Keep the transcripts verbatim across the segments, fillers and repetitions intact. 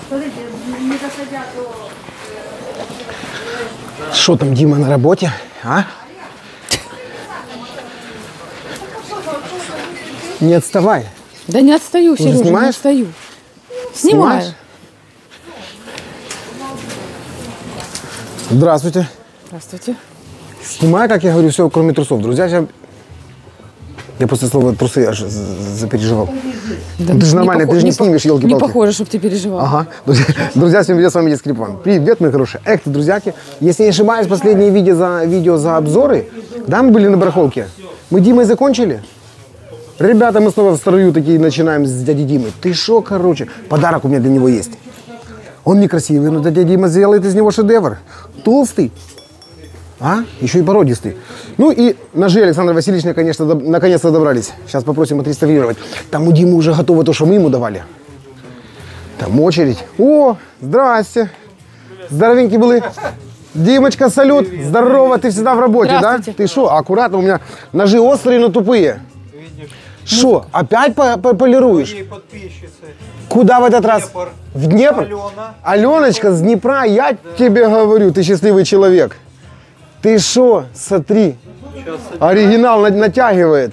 Что там, Дима, на работе? А? Не отставай. Да не отстаю, Сережа, не отстаю. Снимаю. Снимаешь? Здравствуйте. Здравствуйте. Снимаю, как я говорю, все, кроме трусов. Друзья, я, я после слова трусы аж запереживал. Да, ну, ты же нормально, ты же не, не снимешь, елки-палки. Не похоже, чтобы ты переживал. Ага. Друзья, всем привет, с вами Детский Крипан. Привет, мои хорошие. Эх ты, друзьяки. Если не ошибаюсь, последние видео за, видео за обзоры, да, мы были на барахолке. Мы Димой закончили. Ребята, мы снова в строю такие начинаем с дядей Димой. Ты шо, короче? Подарок у меня для него есть. Он некрасивый, но дядя Дима сделает из него шедевр. Толстый. А? Еще и породистый. Ну и ножи Александра Васильевича, конечно, до, наконец-то добрались. Сейчас попросим отреставрировать. Там у Димы уже готово то, что мы ему давали. Там очередь. О, здрасте. Здоровенькие были. Димочка, салют. Привет. Здорово, ты всегда в работе, да? Ты что, аккуратно, у меня ножи острые, но тупые. Что, опять по -по полируешь? Куда в этот Днепр. раз? В Днепр? Алена. Аленочка с Днепра, я да. тебе говорю, ты счастливый человек. Ты шо, смотри, оригинал натягивает.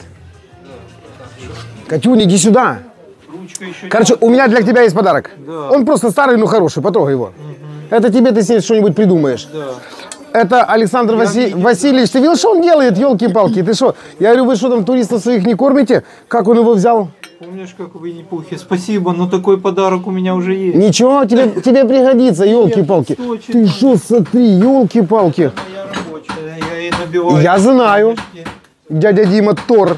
Катюнь, иди сюда. Короче, у меня для тебя есть подарок. Да. Он просто старый, но хороший, потрогай его. Угу. Это тебе ты с ней что-нибудь придумаешь. Да. Это Александр Васи... Васильевич. Ты видел, что он делает, елки-палки? Ты что? Я говорю, вы что там туристов своих не кормите? Как он его взял? Помнишь, как вы не пухи? Спасибо, но такой подарок у меня уже есть. Ничего, тебе, тебе пригодится, елки-палки. Ты что, смотри, елки-палки. Я рабочая, я ей набиваю. Я знаю. Дядя Дима Тор.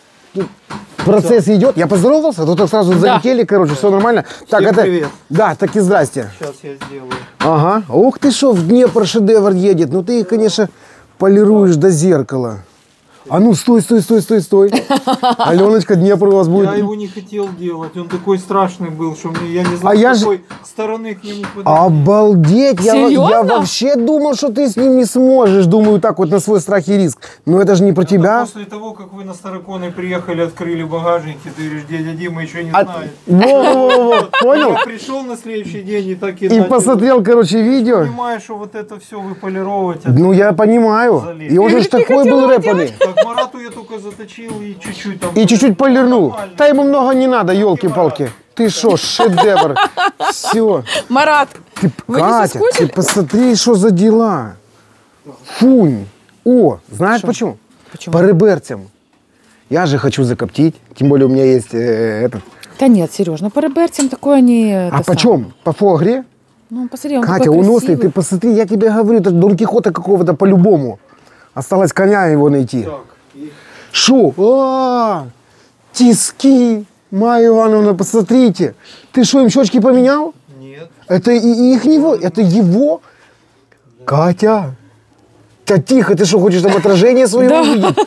Процесс все. идет. Я поздоровался, тут так сразу да. залетели, короче, все нормально. Так, Всем это... привет. Да, так и здрасте. Сейчас я сделаю. Ага. Ух ты шо, в Днепр шедевр едет. Ну ты их, конечно, полируешь до зеркала. А ну, стой, стой, стой, стой, стой. Аленочка, Днепр у вас будет. Я его не хотел делать, он такой страшный был, что мне, я не знал, а я с какой ж... стороны к нему подойти. Обалдеть! Я, я вообще думал, что ты с ним не сможешь. Думаю, так вот на свой страх и риск. Но это же не про это тебя. После того, как вы на Староконой приехали, открыли багажник, и ты говоришь, дядя Дима еще не а... знает. Во-во-во, понял? Я пришел на следующий день и так и И посмотрел, короче, видео. Я понимаю, что вот это все вы полировать. Ну, я понимаю. Залез. И он же такой был рэпаный. Так, Марату я только заточил и чуть-чуть там... И чуть-чуть полирнул. Да ему много не надо, елки-палки. Ты шо, шедевр. Все. Марат, ты, Катя, ты посмотри, что за дела. Фунь. О, знаешь шо? почему? Почему? По реберцам. Я же хочу закоптить. Тем более у меня есть э, этот... Да нет, Сереж, ну по реберцам такое не... А почем? По фуагре? Ну, посмотри, он Катя, уносный, ты посмотри, я тебе говорю, это Дон Кихота какого-то по-любому. Осталось коня его найти. Так. Шо? А, тиски, Майя Ивановна, посмотрите. Ты что, им щечки поменял? Нет. Это и их него, это его? Да. Катя, да тихо, ты что, хочешь там отражение своего увидеть?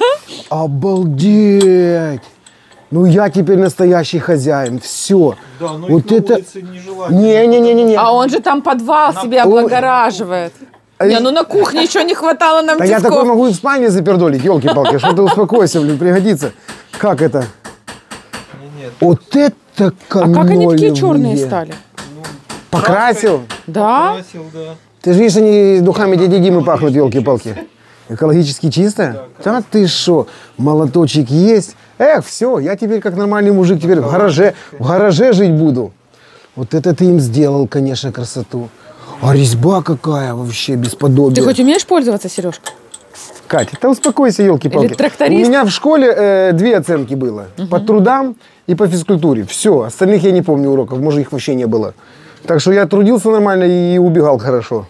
Обалдеть. Ну я теперь настоящий хозяин, все. Да, но вот их это... на улице нежелательно. Не-не-не-не. А он же там подвал на... себе облагораживает. Не, ну на кухне еще не хватало нам да тисков. я такой могу и в спальне запердолить, елки-палки, что ты успокойся, блин, пригодится. Как это? Нет. Вот это каноливые. А как они такие черные стали? Ну, покрасил? Да? Покрасил, да. Ты же видишь, они духами дяди Димы пахнут, елки-палки. Экологически чисто? Да, да ты шо, молоточек есть. Эх, все, я теперь как нормальный мужик, теперь в гараже, в гараже жить буду. Вот это ты им сделал, конечно, красоту. А резьба какая вообще, бесподобие. Ты хоть умеешь пользоваться, Сережка? Катя, да успокойся, елки-палки. У меня в школе э, две оценки было. Угу. По трудам и по физкультуре. Все, остальных я не помню уроков, может их вообще не было. Так что я трудился нормально и убегал хорошо.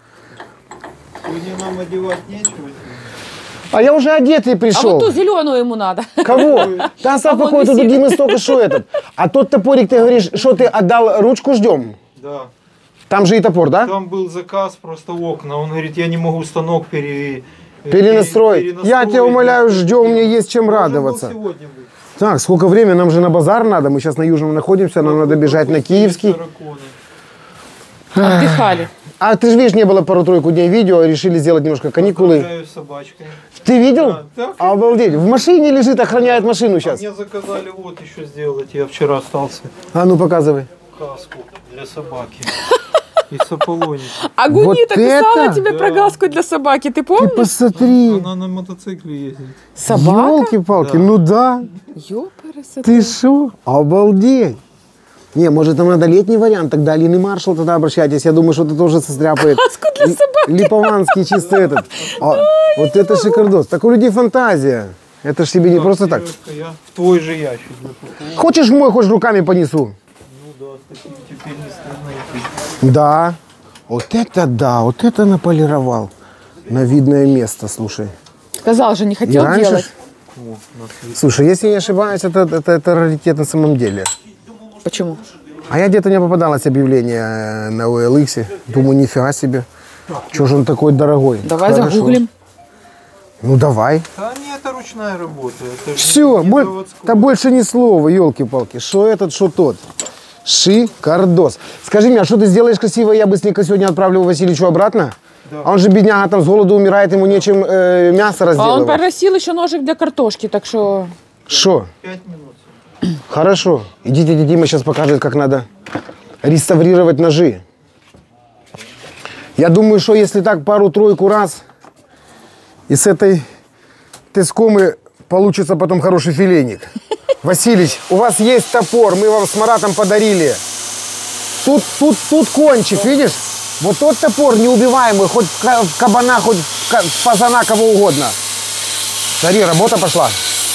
Сегодня нам одевать нечего. А я уже одетый пришел. А вот ту зеленую ему надо. Кого? Да оставь покой, тут у Димы столько шо этот. А тот топорик, ты говоришь, что ты отдал, ручку ждем? Да. Там же и топор, да? Там был заказ, просто окна. Он говорит, я не могу станок пере... перенастроить. перенастроить. Я тебя умоляю, ждем, мне есть чем радоваться. Так, сколько времени? Нам же на базар надо. Мы сейчас на Южном находимся, нам надо бежать на Киевский. Отдыхали. А ты же видишь, не было пару-тройку дней видео, решили сделать немножко каникулы. Собачкой. Ты видел? Да, обалдеть. В машине лежит, охраняет машину сейчас. А мне заказали вот еще сделать, я вчера остался. А ну показывай. каску для собаки. Из Аполлонии. А Гунита Вот писала это? тебе Да. про галку для собаки, ты Ты помнишь? посмотри. Она на мотоцикле ездит. Собака? Елки-палки, Да. ну да. Ёпарасы. Ты шо? Обалдеть. Не, может, нам надо летний вариант, тогда Алины Маршал, тогда обращайтесь. Я думаю, что это тоже состряпает. Каску для собаки. Липованский чисто этот. А, вот это шикардос. Так у людей фантазия. Это ж тебе не просто так. Сережка, я в твой же ящик запаковал. Хочешь мой, хочешь руками понесу? Ну да, с таким теперь не стыдно. Да. Вот это да, вот это наполировал. На видное место, слушай. Сказал же, не И хотел раньше делать. ж- Слушай, если не ошибаюсь, это, это, это раритет на самом деле. Почему? А я где-то не попадалось объявление на о эл икс. Думаю, нифига себе. Чего же он такой дорогой? Давай Хорошо. загуглим. Ну давай. Да не, это ручная работа. Это же Все, не боль... заводское. да больше ни слова, елки-палки. Что этот, что тот. Шикардос. Скажи мне, а что ты сделаешь красиво, я быстренько сегодня отправлю Васильевичу обратно? Да. А он же, бедняга, там с голоду умирает, ему нечем э, мясо А он разделывать. попросил еще ножик для картошки, так что... Что? Пять минут. Хорошо. Идите, дядя Дима сейчас покажет, как надо реставрировать ножи. Я думаю, что если так пару-тройку раз, и с этой тескомы получится потом хороший филейник. Василич, у вас есть топор, мы вам с Маратом подарили. Тут, тут, тут кончик, видишь? Вот тот топор неубиваемый, хоть в ка- в кабана, хоть в ка- в фазана, кого угодно. Смотри, работа пошла.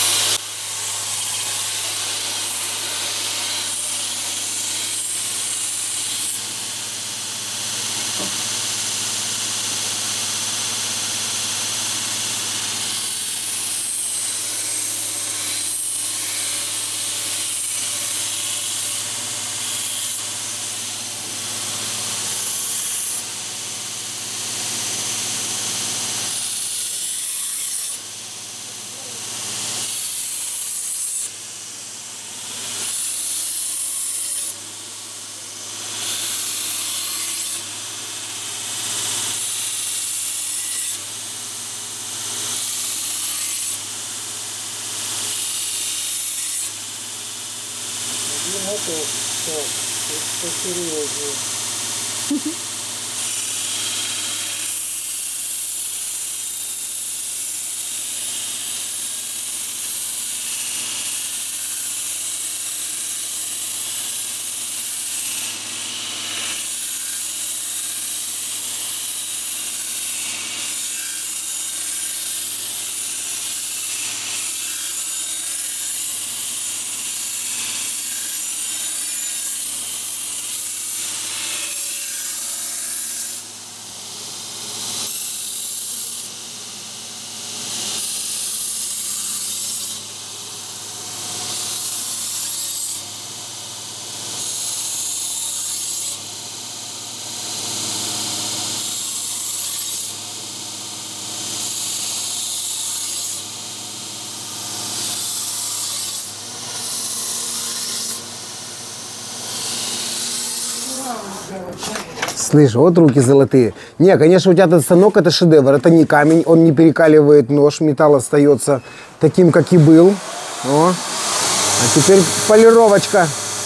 Слышь, вот руки золотые. Не, конечно, у тебя этот станок это шедевр. Это не камень, он не перекаливает нож, металл остается таким, как и был. О. А теперь полировочка.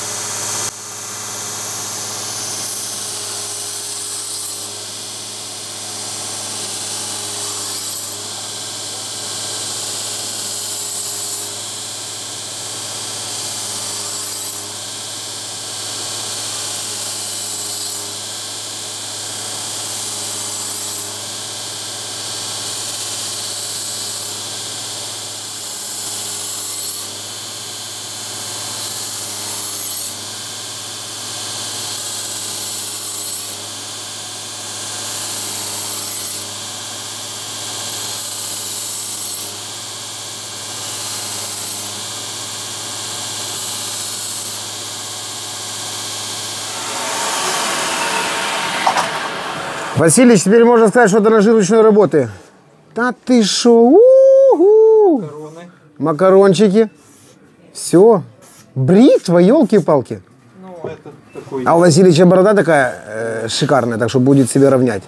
Василий, теперь можно сказать, что это ножи ручной работы. Да ты шо? У-ху! Короны. Макарончики. Все. Бритва, елки-палки. Ну, это такой... А у Васильевича борода такая э, шикарная, так что будет себе равнять.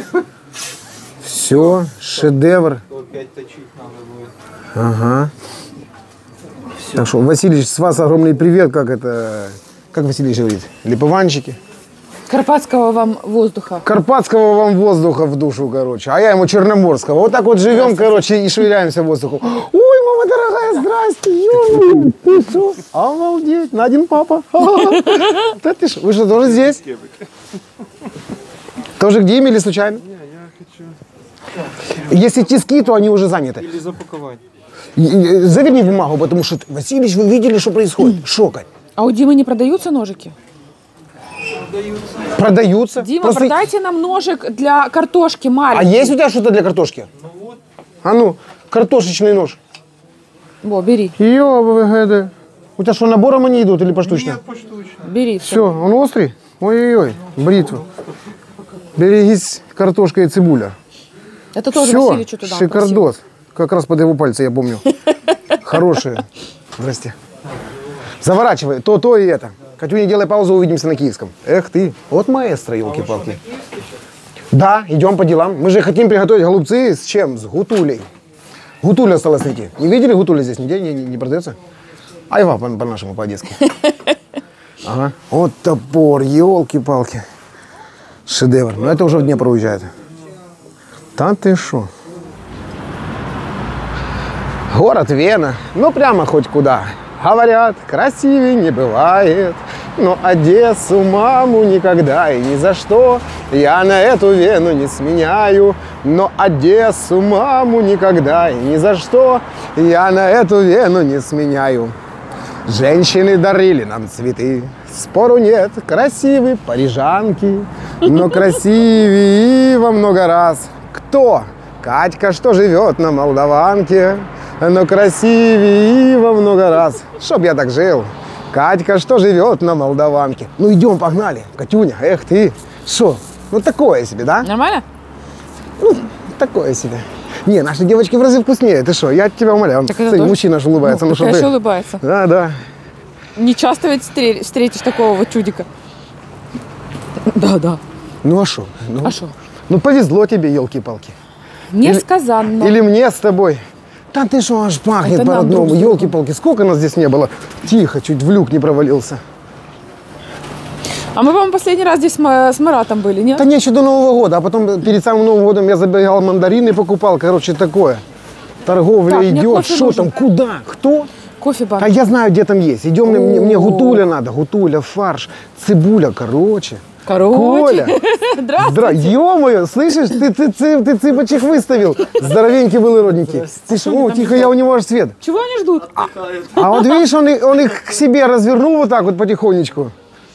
Все, шедевр. Опять точить надо будет. Ага. Так что, Васильевич, с вас огромный привет, как это как Василий говорит, липованчики. Карпатского вам воздуха. Карпатского вам воздуха в душу, короче. А я ему черноморского. Вот так вот живем, короче, и швыряемся в воздуху. Ой, мама дорогая, здрасте. Ё, ты что? Обалдеть. Надин папа. Да ты что? Вы что, тоже здесь? Тоже к Диме или случайно? Не, я хочу... Если тиски, то они уже заняты. Или запаковать. Заверни бумагу, потому что, Васильевич, вы видели, что происходит? Шокать. А у Димы не продаются ножики? Продаются. Дима, Просто- продайте нам ножик для картошки А маленький. есть у тебя что-то для картошки? Ну вот. А ну, картошечный нож. Во, бери, Ё-ВГД. У тебя что, набором они идут или поштучно? Нет, поштучно. бери. Все, он острый? Ой-ой-ой, бритва. Берегись, картошка и цибуля. Это тоже Все, Васильевичу туда он просил. шикардос. Как раз под его пальцы, я помню. Хорошие. Здрасте. Заворачивай то, то и это. Катюня, делай паузу, увидимся на киевском. Эх ты, вот маэстро, елки-палки. Да, идем по делам. Мы же хотим приготовить голубцы с чем? С гутулей. Гутулю осталось найти. Не видели гутули здесь? Нигде не, не, не продается? Айва по- по-нашему, по-одесски. Ага. Вот топор, елки-палки. Шедевр. Но это уже в Днепр уезжает. Та ты шо? Город Вена. Ну, прямо хоть куда. Говорят, красивее не бывает. Но Одессу, маму, никогда и ни за что я на эту Вену не сменяю. Но Одессу, маму, никогда и ни за что я на эту Вену не сменяю. Женщины дарили нам цветы, спору нет, красивые парижанки, но красивее во много раз. Кто? Катька, что живет на Молдаванке, но красивее во много раз. Чтоб я так жил. Катька, что живет на Молдаванке. Ну идем, погнали. Катюня, эх ты. Что? Ну такое себе, да? Нормально? Ну, такое себе. Не, наши девочки в разы вкуснее. Ты что, я тебя умоляю. Так это Смотри, тоже- мужчина аж улыбается. Ну, что Конечно, ты? улыбается. Да, да. Не часто ведь встре- встретишь такого вот чудика. Да, да. Ну а что? Ну, А что? ну повезло тебе, елки-палки. Несказанно. Или мне с тобой. Да ты что, аж пахнет Это нам по-родному. друг с другом. Елки-палки, сколько нас здесь не было. Тихо, чуть в люк не провалился. А мы, по-моему, последний раз здесь с Ма- с Маратом были, нет? Да не, еще до Нового года. А потом перед самым Новым годом я забегал мандарины, покупал. Короче, такое. Торговля Так, мне идет. кофе Что нужен. там? Куда? Кто? Кофе А банк. я знаю, где там есть. Идем, мне, мне, мне О. гутуля надо. Гутуля, фарш, цибуля, короче. Короче. Коля. Здравствуйте. Здра... Ё-моё, слышишь, ты, ты, ты, ты цыпочек выставил. Здоровенький был и родненький. Ты что, о, тихо, я у него аж свет. Чего они ждут? А вот видишь, он, их- он их к себе развернул вот так вот потихонечку.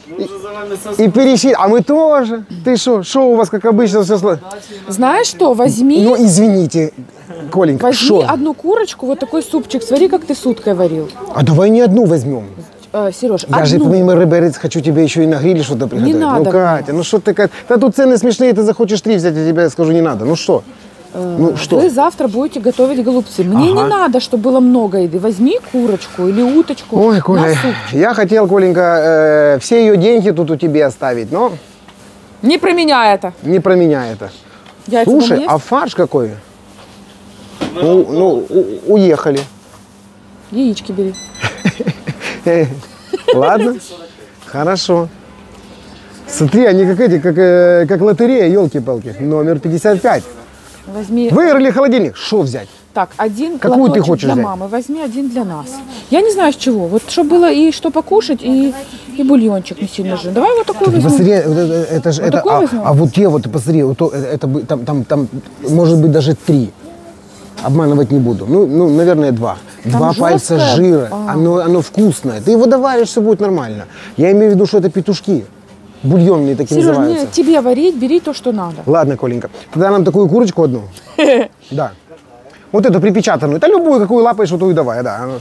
И, и перещи. А мы тоже. Ты что, что у вас, как обычно, все сложно? Знаешь что, возьми, Ну, извините, Коленька, возьми что? одну курочку, вот такой супчик, свари, как ты с уткой варил. А давай не одну возьмем. Э, Сереж, Я же, одну. помимо рыбы, хочу тебе еще и на гриле что-то приготовить. надо. Ну, Катя, ну что ты, Катя? Да тут цены смешные, ты захочешь три взять, я тебе скажу, не надо. Ну что? Ну что? Вы завтра будете готовить голубцы. Мне Ага. не надо, чтобы было много еды. Возьми курочку или уточку Ой, на Коля, суп. я хотел, Коленька, э, все ее деньги тут у тебя оставить, но Не про меня это. не про меня это. Яйца Слушай, дома а есть? фарш какой? Ну, ну, у- уехали. Яички бери. Э, Ладно, хорошо. Смотри, они как эти, как, э, как лотерея, елки-палки. Номер пятьдесят пять. Возьми. Выиграли холодильник. Что взять? Так, один Какую ты лоточек хочешь для взять? мамы, возьми один для нас. Я не знаю, с чего. Вот чтобы было и что покушать, и, и бульончик не сильно жирный. Давай вот такой Ты возьмем. посмотри, вот это, это же, Вот это, такой а, возьмем? а вот те вот, посмотри, вот то- это, это бы- там, там, там, может быть, даже три. Обманывать не буду. Ну, ну наверное, два. Два пальца жесткое? жира. А. Оно, оно вкусное. Ты его доваришь, все будет нормально. Я имею в виду, что это петушки. Бульонные такие Сереж, называются. мне тебе варить, бери то, что надо. Ладно, Коленька. Тогда нам такую курочку одну. Да. Вот эту припечатанную. Да любую, какую лапаешь, вот ту и давай, да. оно ж.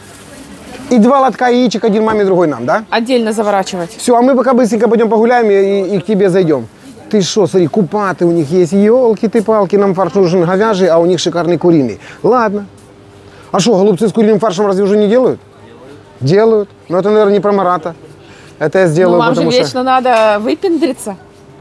И два лотка яичек, один маме, другой нам, да? Отдельно заворачивать. Все, а мы пока быстренько пойдем погуляем и, и к тебе зайдем. Ты что, смотри, купаты у них есть, елки ты палки, нам фарш нужен говяжий, а у них шикарный куриный. Ладно. А что, голубцы с куриным фаршем разве уже не делают? Делают. Но это, наверное, не про Марата. Это я Ну, сделаю, вам же потому вечно что... надо выпендриться.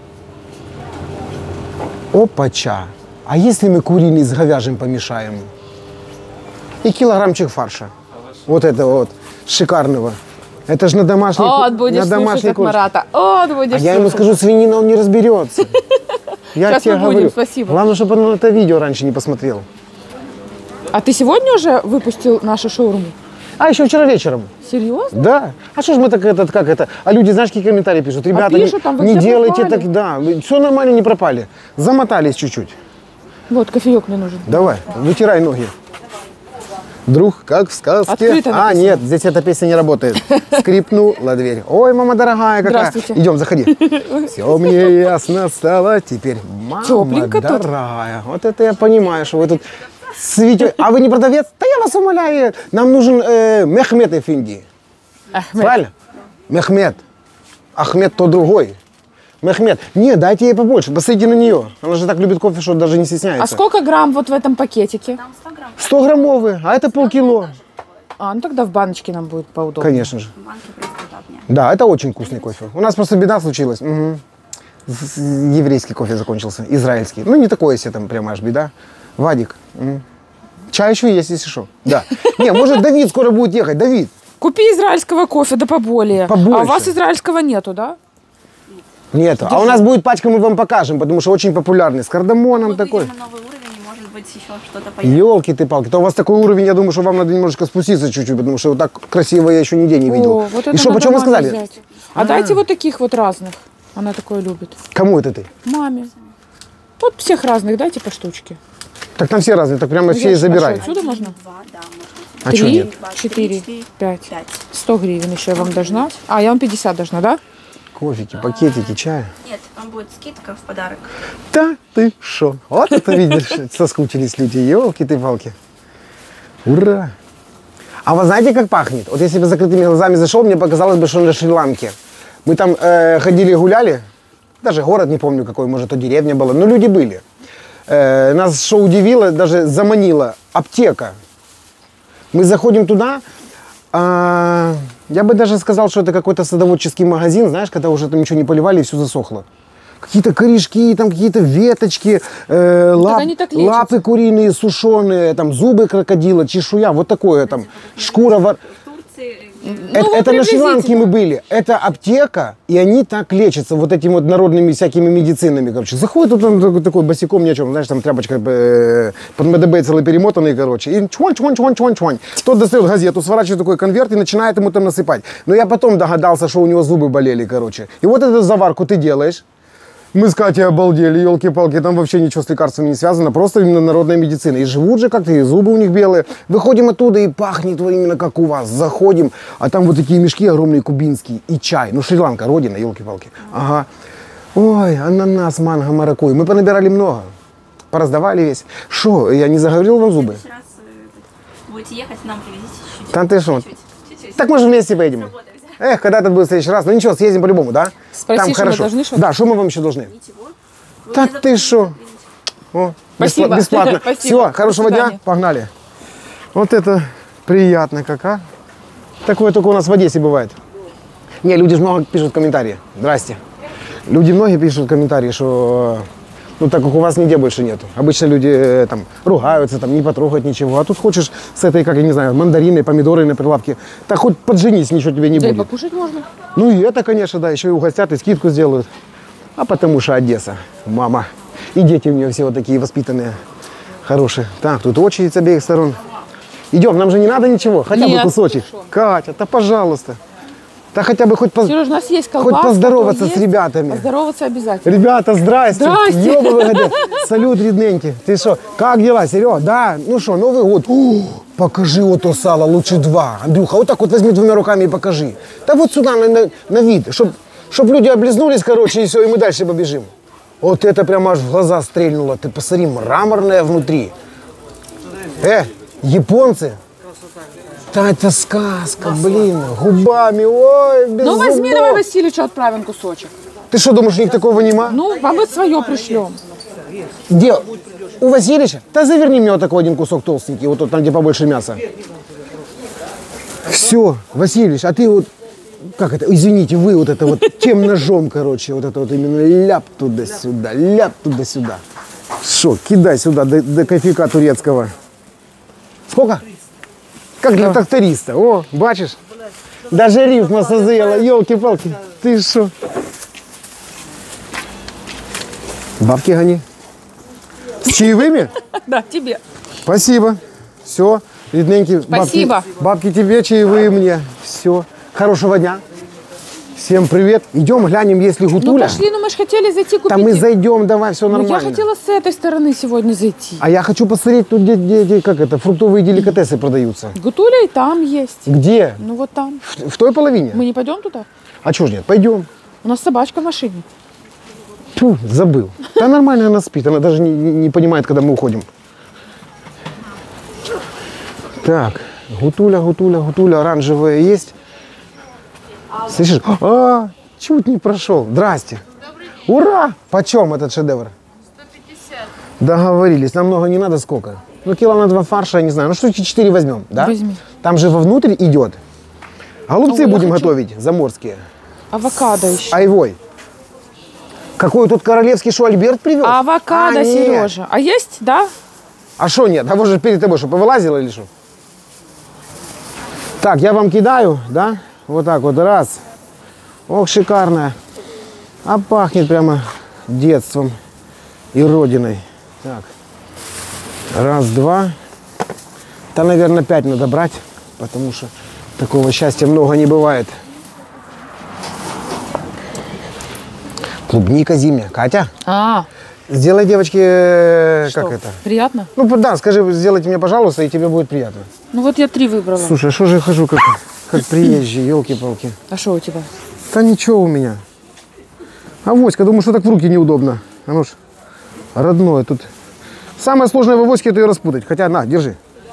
Опача. А если мы куриный с говяжьим помешаем? И килограммчик фарша. Вот это вот, шикарного. Это же на домашний Он будешь на домашний слушать от курс. Марата. Он будешь А я ему слушать. скажу, свинина, он не разберется. Я Сейчас тебе мы будем, говорю. спасибо. Главное, чтобы он это видео раньше не посмотрел. А ты сегодня уже выпустил нашу шаурму? А, еще вчера вечером. Серьезно? Да. А что ж мы так, этот, как это? А люди, знаешь, какие комментарии пишут? Ребята, пишут, не, там вы не где делайте пропали? так, да. Все нормально, не пропали. Замотались чуть-чуть. Вот, кофеек мне нужен. Давай, вытирай ноги. Друг, как в сказке. Открыто А, написано. нет, здесь эта песня не работает. Скрипнула дверь. Ой, мама дорогая какая. Здравствуйте. Идем, заходи. Все мне ясно стало теперь. Мама Тепленько тут. дорогая. Вот это я понимаю, что вы тут светите. А вы не продавец? Да я вас умоляю. Нам нужен э, Мехмед Эфенди. Ахмед. Правильно? Мехмед. Ахмед то другой. Мехмед. Не, дайте ей побольше. Посмотрите на нее. Она же так любит кофе, что даже не стесняется. А сколько грамм вот в этом пакетике? сто граммовые, а это полкило. А, ну тогда в баночке нам будет поудобнее. Конечно же. Да, это очень вкусный кофе. У нас просто беда случилась. Мгм. С- с- Еврейский кофе закончился, израильский. Ну, не такое себе там прямо аж беда. Вадик. м. Чай еще есть, если что. Да. Не, может, Давид скоро будет ехать. Давид. Купи израильского кофе, да поболее. Побольше. А у вас израильского нету, да? Нет. А у нас будет пачка, мы вам покажем, потому что очень популярный. С кардамоном такой. Видимо, новый уровень, и, может быть, еще что-то появится. Елки ты палки. То у вас такой уровень, я думаю, что вам надо немножечко спуститься чуть-чуть, потому что вот так красиво я еще нигде не видел. О, вот это И что, надо почем вы маме сказали? взять. А, дайте вот таких вот разных. Она такое любит. Кому это ты? Маме. Вот всех разных дайте по штучке. Так там все разные, так прямо Ну, все я и ж- а что, забирай. отсюда можно? Два, да, можно. А что Три, нет? Два, четыре, три, пять. пять. Сто гривен еще я вам должна. А, я вам пятьдесят должна, да? Кофеки, пакетики, чая. Нет, вам будет скидка в подарок. Да ты шо? Вот это видишь, соскучились люди. Елки ты палки. Ура! А вы знаете, как пахнет? Вот если бы закрытыми глазами зашел, мне показалось бы, что на Шри-Ланке. Мы там э, ходили, гуляли. Даже город не помню какой, может, то деревня была. Но люди были. Э, нас что удивило, даже заманило. Аптека. Мы заходим туда. а, я бы даже сказал, что это какой-то садоводческий магазин, знаешь, когда уже там ничего не поливали и все засохло. Какие-то корешки, там какие-то веточки, э, лап- они так лечатся. лапы куриные сушеные, там зубы крокодила, чешуя, вот такое там, шкура. вор- В Турции Это, Ну, вы это на Шри-Ланке приблизительно. мы были. Это аптека, и они так лечатся вот этими вот народными всякими медицинами, короче. Заходит тут он такой, такой босиком ни о чем, знаешь, там тряпочка э, под МДБ целый перемотанный, короче. И чвонь, чвонь, чвонь, чвонь, чвонь. Тот достает газету, сворачивает такой конверт и начинает ему там насыпать. Но я потом догадался, что у него зубы болели, короче. И вот эту заварку ты делаешь. Мы с Катей обалдели, елки-палки, там вообще ничего с лекарствами не связано, просто именно народная медицина. И живут же как-то, и зубы у них белые. Выходим оттуда, и пахнет вот именно как у вас. Заходим, а там вот такие мешки огромные кубинские, и чай. Ну, Шри-Ланка, родина, елки-палки. Ага. Ой, ананас, манго, маракуйя. Мы понабирали много. Пораздавали весь. Шо, я не заговорил вам в зубы? следующий раз э, будете ехать, нам привезите чуть-чуть. Там ты что? Чуть-чуть. Чуть-чуть. Так мы же вместе поедем. Работа взяла. Эх, когда это будет в следующий раз? Ну ничего, съездим по-любому, да? Спроси, Там что мы хорошо. должны, что ли? Да, что мы вам еще должны? Ничего. Вы Так мне ты завтра шо? извините. О, Спасибо. бесплатно. бесплатно. Спасибо. Все, До хорошего дня, свидания. погнали. Вот это приятно как, а? Такое только у нас в Одессе бывает. Не, люди же много пишут комментарии. Здрасте. Люди многие пишут комментарии, что ну так как у вас нигде больше нету. Обычно люди э, там ругаются, там не потрогать ничего. А тут хочешь с этой, как я не знаю, мандариной, помидорой на прилавке. Так хоть подженись, ничего тебе не Да и будет. покушать можно. Ну и это, конечно, да, еще и угостят, и скидку сделают. А потому что Одесса, мама. И дети у нее все вот такие воспитанные, хорошие. Так, тут очередь с обеих сторон. Идем, нам же не надо ничего, хотя Нет, бы кусочек. ты шо? Катя, да пожалуйста. Да хотя бы хоть... поз- Сереж, у нас есть колбаска. поздороваться то с есть. ребятами. Поздороваться обязательно. Ребята, здрасте. Здрасте. Ёбаный годец. Салют, рідненький. Ты что, как дела, Серега? Да, ну что, Новый год. О, покажи вот то сало, лучше два. Андрюха, вот так вот возьми двумя руками и покажи. Да вот сюда, на, на, на вид, чтоб, чтоб люди облизнулись, короче, и все, и мы дальше побежим. Вот это прямо аж в глаза стрельнуло. Ты посмотри, мраморное внутри. Э, японцы. Да это сказка, блин, губами, ой, без Ну возьми, зубов. давай Васильевичу отправим кусочек. Ты что, думаешь, у них такого нема? Ну, а мы свое пришлем. Где? У Васильевича? Да заверни мне вот такой один кусок толстенький, вот тут там, где побольше мяса. Все, Васильевич, а ты вот, как это, извините, вы вот это вот, тем ножом, короче, вот это вот именно ляп туда-сюда, ляп туда-сюда. Шо, кидай сюда до, до кофейка турецкого. Сколько? Как для тракториста. О, бачишь? Даже рифма созрела, елки-палки. Ты что? Бабки гони. С чаевыми? Да, тебе. Спасибо. Все. Видненькие. Спасибо. Бабки, бабки тебе, чаевые мне. Все. Хорошего дня. Всем привет. Идем глянем, если Ну гутуля. пошли, ну мы же хотели зайти купить. Там мы зайдем, давай, все Ну, нормально. я хотела с этой стороны сегодня зайти. А я хочу посмотреть, тут где, где, где, как это, фруктовые деликатесы продаются. Гутуля и там есть. Где? Ну вот там. В, в той половине? Мы не пойдем туда? А чего ж нет? Пойдем. У нас собачка в машине. Тьфу, забыл. Да нормально она спит, она даже не, не- не понимает, когда мы уходим. Так, гутуля, гутуля, гутуля, оранжевая есть. Слышишь? А, чуть не прошел. Здрасте. Ура! Почем этот шедевр? сто пятьдесят. Договорились. Нам много не надо, сколько? Ну, кило на два фарша, я не знаю. Ну, штуки четыре возьмем, да? Возьми. Там же вовнутрь идет. Голубцы Ой, я будем хочу. готовить, заморские. Авокадо еще. Айвой. Какой тут королевский, что Альберт привез? Авокадо, А, нет. Сережа. А есть, да? А что нет? А вот же перед тобой что, повылазило или что? Так, я вам кидаю, да? Вот так вот, раз. Ох, шикарная. А пахнет прямо детством и родиной. Так. Раз, два. Да, наверное, пять надо брать, потому что такого счастья много не бывает. Клубника зимняя. Катя, А, сделай девочке, э, что? как это? Приятно? Ну, да, скажи, сделайте мне, пожалуйста, и тебе будет приятно. Ну вот я три выбрала. Слушай, а что же я хожу как, как приезжий, елки-палки. А что у тебя? Да ничего у меня. А Авоська, думаю, что так в руки неудобно. Оно ж родное тут. Самое сложное в авоське — это ее распутать. Хотя, на, держи.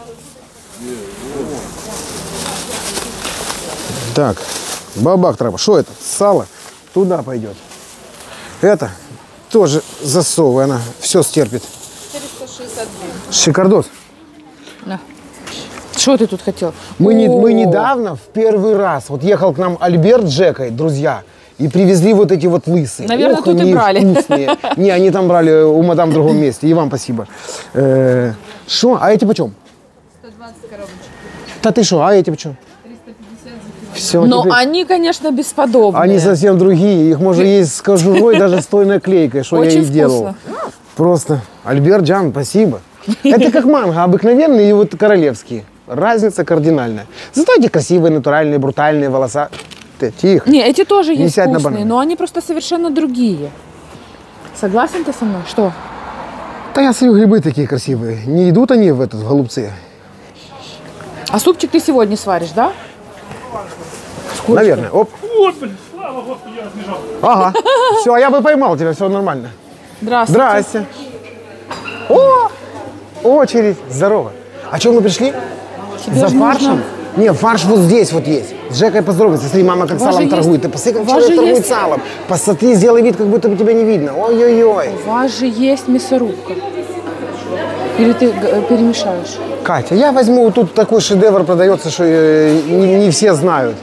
Так, бабах треба. Что это? Сало? Туда пойдет. Это тоже засовывай, она все стерпит. четыреста шестьдесят два. Шикардос. На. Что ты тут хотел? Мы, не, О, мы недавно в первый раз, вот ехал к нам Альберт с Жекой, друзья, и привезли вот эти вот лысые. Наверное, Ох, тут и они брали. вкусные. Не, они там брали у мадам в другом месте. И вам спасибо. Что? А эти почем? сто двадцать коробочек. Да ты что? А эти почем? триста пятьдесят за Все, Но они, конечно, бесподобные. они совсем другие. Их можно есть с кожурой, даже с той наклейкой, что я Очень и делал. вкусно. Просто. Альберт, Джан, спасибо. Это как манго, обыкновенные и вот королевские. Разница кардинальная. Зато эти красивые, натуральные, брутальные волоса. Ты, тихо. Не, эти тоже Не есть сядь на вкусные, банан. но они просто совершенно другие. Согласен ты со мной? Что? Да я смотрю, грибы такие красивые. Не идут они в этот, в голубцы? А супчик ты сегодня сваришь, да? Наверное. Оп. Вот, блин, слава Господи, я сбежал. Ага. Все, а я бы поймал тебя, все нормально. Здравствуйте. Здрасте. О, очередь. Здорово. А что мы пришли? Тебе За же фаршем? нужно- Не, фарш вот здесь вот есть. С Жекой поздороваться. Смотри, мама как У вас салом же торгует. есть- Ты посмотри, у как вас человек же торгует есть- салом. Посмотри, сделай вид, как будто бы тебя не видно. Ой-ой-ой. У вас же есть мясорубка. Или ты г- перемешаешь? Катя, я возьму, тут такой шедевр продается, что э, не, не все знают.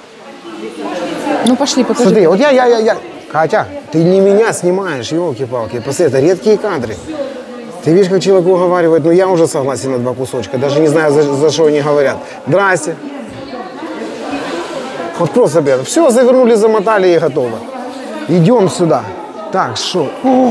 Ну пошли, покажи. Смотри, вот я, я, я, я. Катя, ты не меня снимаешь, елки-палки. Посмотри, это редкие кадры. Ты видишь, как человек уговаривает, но я уже согласен на два кусочка. Даже не знаю, за, за что они говорят. Здрасте. Вот просто, блин, все, завернули, замотали и готово. Идем сюда. Так, что?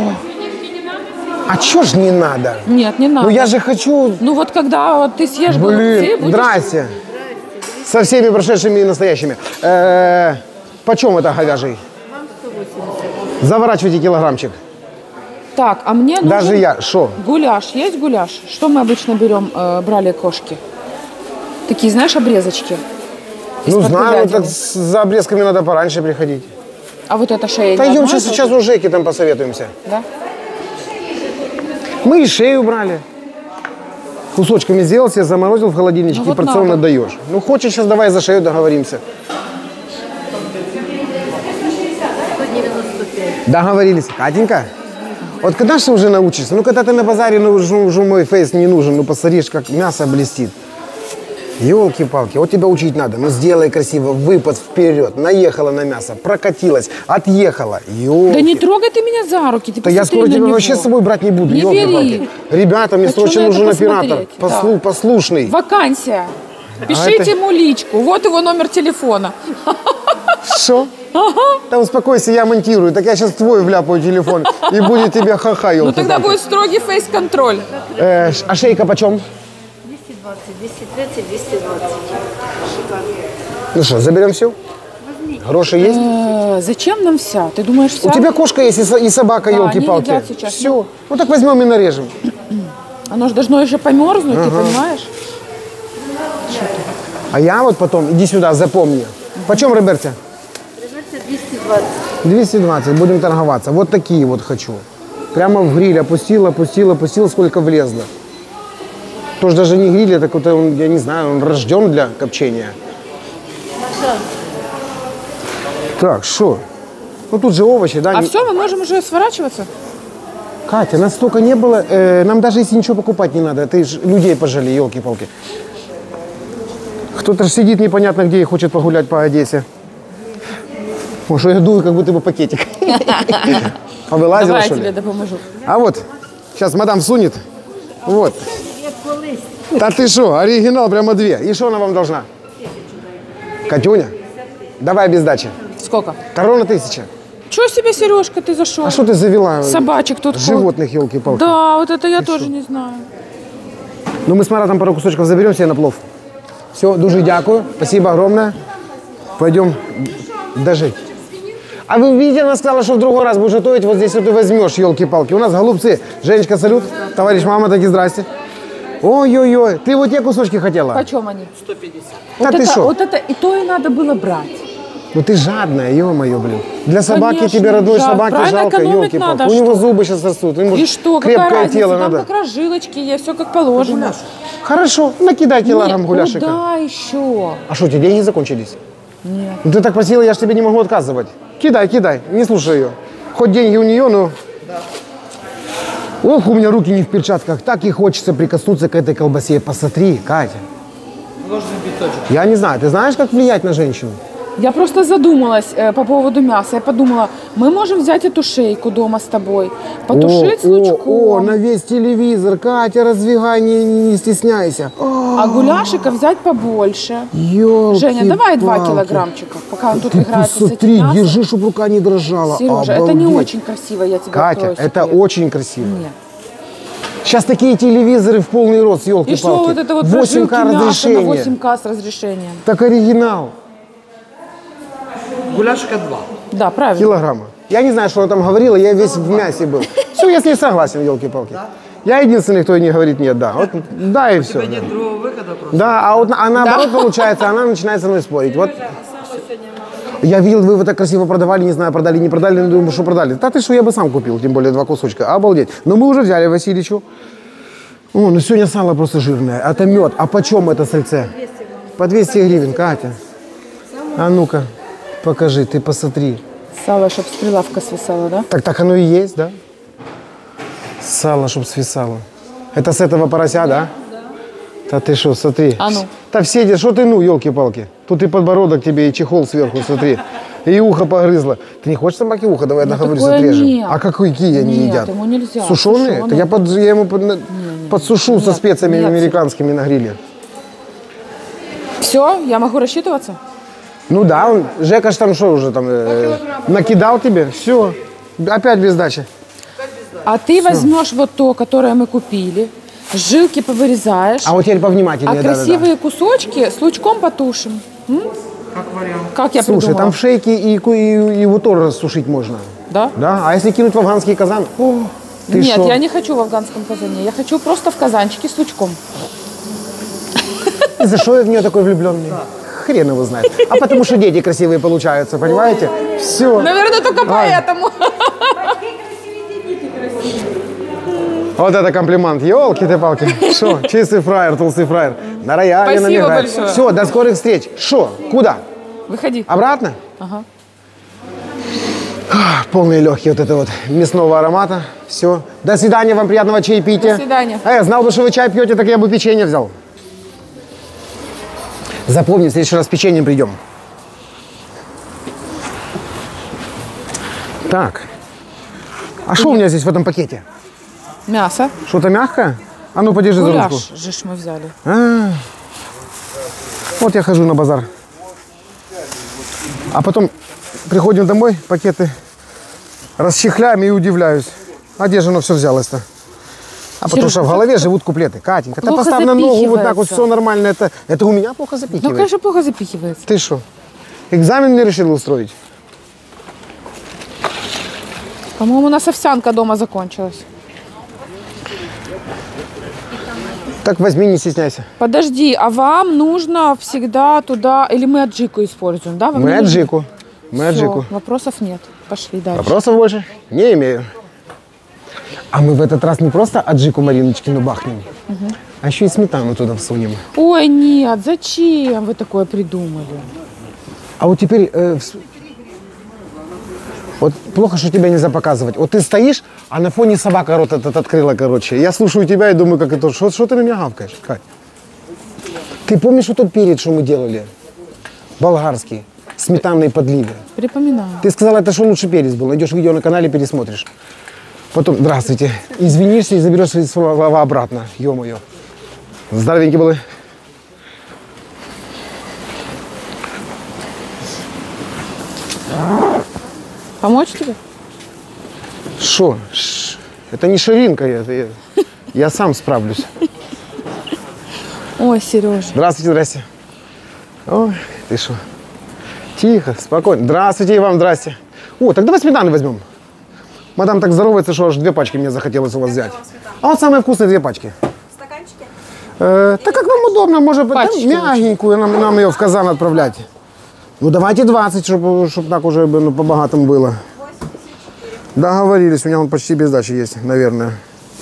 А чё ж не надо? Нет, не надо. Ну я же хочу... Ну вот когда вот ты съешь голубцы, Блин, будешь... здрасте. Со всеми прошедшими и настоящими. Э, почем это говяжий? Заворачивайте килограммчик. Так, а мне нужен Даже я. Что? гуляш. Есть гуляш? Что мы обычно берем, э, брали кошки? Такие, знаешь, обрезочки. Ну Из-под знаю, говядины. так с- за обрезками надо пораньше приходить. А вот эта шея Да не идем одна сейчас, тоже? сейчас у Жеки там посоветуемся. Да? Мы и шею брали. Кусочками сделал, себе заморозил в холодильничке Ну и вот порционно надо. даешь. Ну хочешь, сейчас давай за шею договоримся. Договорились. Катенька, вот когда же ты уже научишься? Ну когда ты на базаре, ну уже, уже мой фейс не нужен, ну посмотришь, как мясо блестит. Елки-палки, вот тебя учить надо. Ну сделай красиво, выпад вперед, наехала на мясо, прокатилась, отъехала. Ёлки. Да не трогай ты меня за руки, ты Да я посмотри скоро на тебя него. вообще с собой брать не буду. Не ёлки-палки. бери. Ребята, мне Хочу срочно на это нужен оператор. посмотреть. Послу- Да. Послушный. Вакансия. Пишите это- ему личку. Вот его номер телефона. Что? Ага. Да успокойся, я монтирую. Так я сейчас твой вляпаю телефон. И будет тебе ха-ха, Ну тогда елки-палки. будет строгий фейс-контроль. Э, ш- а шейка почем? двести двадцать, двести тридцать, двести двадцать. Ну что, заберем все? Гроши есть? Э, Зачем нам вся? Ты думаешь, вся? У тебя кошка есть и со- и собака, Да, они елки-палки. едят сейчас. Все. Ну так возьмем и нарежем. Оно же должно еще померзнуть, ты понимаешь? А я вот потом, иди сюда, запомни. Почем, Роберте? двести двадцать. двести двадцать, будем торговаться. Вот такие вот хочу. Прямо в гриль опустил, опустил, опустил, сколько влезло. Тоже даже не гриль, это какой-то, он, я не знаю, он рожден для копчения. Так, что? Ну тут же овощи, да? А не- все, мы можем уже сворачиваться? Катя, нас столько не было, э, нам даже если ничего покупать не надо, ты ж людей пожалей, елки-палки. Кто-то же сидит непонятно где и хочет погулять по Одессе. Может, я дую, как будто бы пакетик. Повылазила, Давай я что ли? тебе допоможу. А вот, сейчас мадам сунет. Вот. Да ты что, оригинал прямо две. И что она вам должна? Катюня, давай без дачи. Сколько? Корона тысяча. Чего себе, Сережка, ты зашел? А что ты завела? Собачек тут. Животных, елки-палки. Да, вот это я тоже не знаю. Ну, мы с Маратом пару кусочков заберем себе на плов. Все, дуже дякую. Спасибо огромное. Пойдем дожить. А вы видите, она сказала, что в другой раз будешь готовить, вот здесь вот ты возьмешь, елки-палки. У нас голубцы. Женечка, салют. Товарищ мама, таки здрасте. Ой-ой-ой, ты вот те кусочки хотела? Почем они? Да Вот ты это, что? вот это и то и надо было брать. Ну ты жадная, ё-моё, блин. Для собаки Конечно, тебе родной жад- собаки правильно жалко, экономить елки-палки. надо, У него что? зубы сейчас растут. Ему И что, какая крепкое разница? тело Там надо. как раз жилочки есть, все как положено. Хорошо, накидай килограмм Нет, гуляшика. куда еще? А что, у тебя деньги закончились? Нет. Ну ты так просила, я же тебе не могу отказывать. Кидай, кидай, не слушай ее. Хоть деньги у нее, но... Ох, у меня руки не в перчатках. Так и хочется прикоснуться к этой колбасе. Посмотри, Катя. Я не знаю, ты знаешь, как влиять на женщину? Я просто задумалась э, по поводу мяса. Я подумала, мы можем взять эту шейку дома с тобой, потушить о, с лучком, О, о, на весь телевизор. Катя, раздвигай, не, не стесняйся. а гуляшика взять побольше. Ёлки Женя, давай два палки. килограммчика, пока он тут Ты играется с этим посмотри, мясом. держи, чтобы рука не дрожала. Сережа, это не Обалдеть. очень красиво, я тебе Катя, открою это секрет. очень красиво. Нет. Сейчас такие телевизоры в полный рост, И елки-палки. что вот это вот восемь прожилки ка мяса на разрешение. восемь ка с разрешением? Так оригинал. Гуляшка два. Да, правильно. Килограмма. Я не знаю, что она там говорила, я весь в мясе был. Все, я с ней согласен, елки-палки. Я единственный, кто не говорит нет, да. Вот, да и все. Нет другого выхода просто. Да, а вот а наоборот получается, она начинает со мной спорить. Вот. Я видел, вы его так красиво продавали, не знаю, продали, не продали, но думаю, что продали. Да ты что, я бы сам купил, тем более два кусочка. Обалдеть. Но мы уже взяли Васильичу. О, ну сегодня сало просто жирное. Это мед. А почем это сальце? По двести гривен, Катя. А ну-ка, покажи, ты посмотри. Сало, чтоб с прилавка свисало, да? Так так оно и есть, да? Сало, чтоб свисало. Это с этого порося, да? Да ты что, смотри. А ну. Да все, де- что ты, ну, елки-палки. Тут и подбородок тебе, и чехол сверху, смотри. И ухо погрызло. Ты не хочешь собаке ухо? Давай я договорюсь, такое отрежем. нет. А какие они Нет, едят? ему нельзя. Сушеные? Сушеные. Так я, под, я ему под- на- подсушу со нет, специями нет. американскими на гриле. Все, я могу рассчитываться? Ну да, он, Жека ж там что уже там, э, накидал тебе, все, опять без дачи. А ты возьмешь вот то, которое мы купили, жилки повырезаешь, А вот теперь а повнимательнее, да-да-да. красивые кусочки с лучком потушим. М? Как вариант. Как я Слушай, придумала? там в шейке и, ку- и, его тоже рассушить можно. Да? Да? А если кинуть в афганский казан? О, ты Нет, шо? я не хочу в афганском казане. Я хочу просто в казанчике с лучком. И за что я в нее такой влюбленный? Хрен его знает. А потому что дети красивые получаются, понимаете? Все. Наверное, только поэтому. Вот это комплимент. Елки ты палки. Шо? Чистый фраер, толстый фраер. На рояле Спасибо нам играет. большое. Все, до скорых встреч. Шо? Куда? Выходи. Обратно? Ага. Полные легкие вот это вот мясного аромата. Все. До свидания, вам приятного чаепития. До свидания. А я знал бы, что вы чай пьете, так я бы печенье взял. Запомни, в следующий раз с печеньем придем. Так. А что у меня здесь в этом пакете? Мясо. Что-то мягкое? А ну, подержи за ручку. Гуляш же ж мы взяли. А, Вот я хожу на базар. А потом приходим домой, пакеты расчехляем и удивляюсь. А где же оно все взялось-то? А потому Серёж, что в голове живут куплеты. Катенька, ты плохо поставь на ногу вот так вот, запихивается. все нормально. Это, это у меня плохо Ну, запихивает. конечно, плохо запихивается. Ты что? Экзамен мне решил устроить? По-моему, у нас овсянка дома закончилась. Так возьми, не стесняйся. Подожди, а вам нужно всегда туда... Или мы аджику используем, да? Вам Мы не нужно? аджику. Мы Всё, аджику. вопросов нет. Пошли дальше. Вопросов больше не имею. А мы в этот раз не просто аджику Мариночкину бахнем, а еще и сметану туда всунем. Ой, нет, зачем вы такое придумали? А вот теперь... э, вс- вот плохо, что тебя нельзя показывать. Вот ты стоишь, а на фоне собака рот этот открыла, короче. Я слушаю тебя и думаю, как это... Что, что ты на меня гавкаешь, Кать? Ты помнишь вот тот перец, что мы делали? Болгарский. Сметанные подливы. Припоминаю. Ты сказала, это что лучший перец был. Найдешь видео на канале, пересмотришь. Потом, здравствуйте. Извинишься и заберешь свои слова обратно. Ё-моё. Здоровенькие были. Помочь тебе? Шо? Ш- Это не ширинка, это я, я сам справлюсь. Ой, Сережа. Здравствуйте, здрасте. Ой, ты что? Тихо, спокойно. Здравствуйте и вам, здрасте. О, так давай сметаны возьмем. Мадам так здоровается, что аж две пачки мне захотелось у вас взять. А вот самые вкусные две пачки. Стаканчики? Э, так как вам удобно, может быть, Пачечки там мягенькую, нам, нам ее в казан отправлять. Ну давайте двадцать, чтобы так уже ну, по-богатому было. Договорились, у меня он почти без дачи есть, наверное.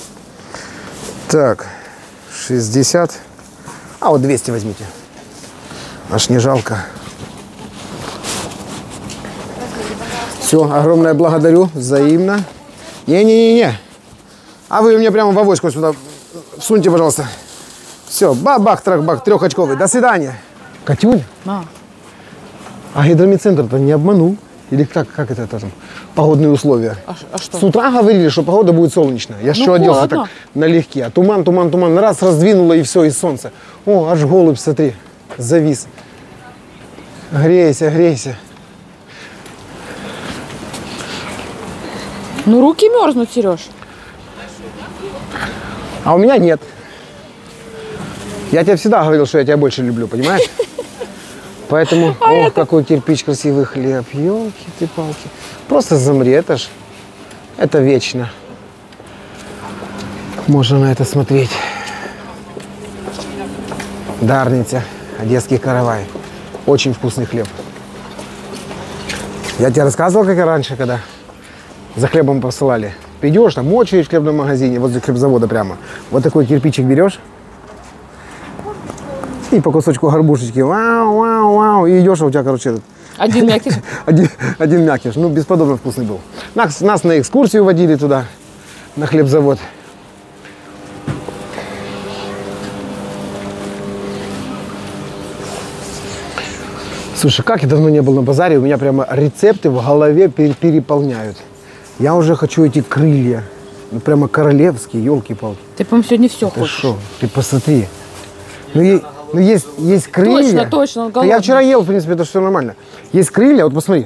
Так, шестьдесят. А вот двести возьмите. Аж не жалко. Все, огромное благодарю, взаимно. Не-не-не-не. А вы мне прямо в авоську сюда всуньте, пожалуйста. Все, бах-бах, трах-бах, трехочковый. До свидания. Катюнь, На. а гидромедцентр-то не обманул? Или как, как это, это там, погодные условия? А, ш- а что? С утра говорили, что погода будет солнечная. Я что оделся ладно. так налегке. А туман, туман, туман. Раз раздвинуло и все, и солнце. О, аж голубь, смотри, завис. Грейся, грейся. Ну, руки мерзнут, Сереж. А у меня нет. Я тебе всегда говорил, что я тебя больше люблю, понимаешь? Поэтому, ох, какой кирпич, красивый хлеб. Ёлки ты палки. Просто замри, это ж, это вечно. Можно на это смотреть. Дарниця, одесский каравай. Очень вкусный хлеб. Я тебе рассказывал, как я раньше, когда за хлебом посылали. Придешь, там очередь в хлебном магазине, возле хлебзавода прямо. Вот такой кирпичик берешь. И по кусочку горбушечки. Вау, вау, вау. И идешь, а у тебя, короче, этот, Один мякиш. один, один мякиш. Ну, бесподобно вкусный был. Нас, нас на экскурсию водили туда, на хлебзавод. Слушай, как я давно не был на базаре, у меня прямо рецепты в голове пер- переполняют. Я уже хочу эти крылья. Ну, прямо королевские, елки-палки. Ты, по-моему, сегодня все Ты хочешь. что? Ты посмотри. Ну, е- ну, есть, есть крылья. Точно, точно, он Да я голодный. вчера ел, в принципе, это все нормально. Есть крылья, вот посмотри.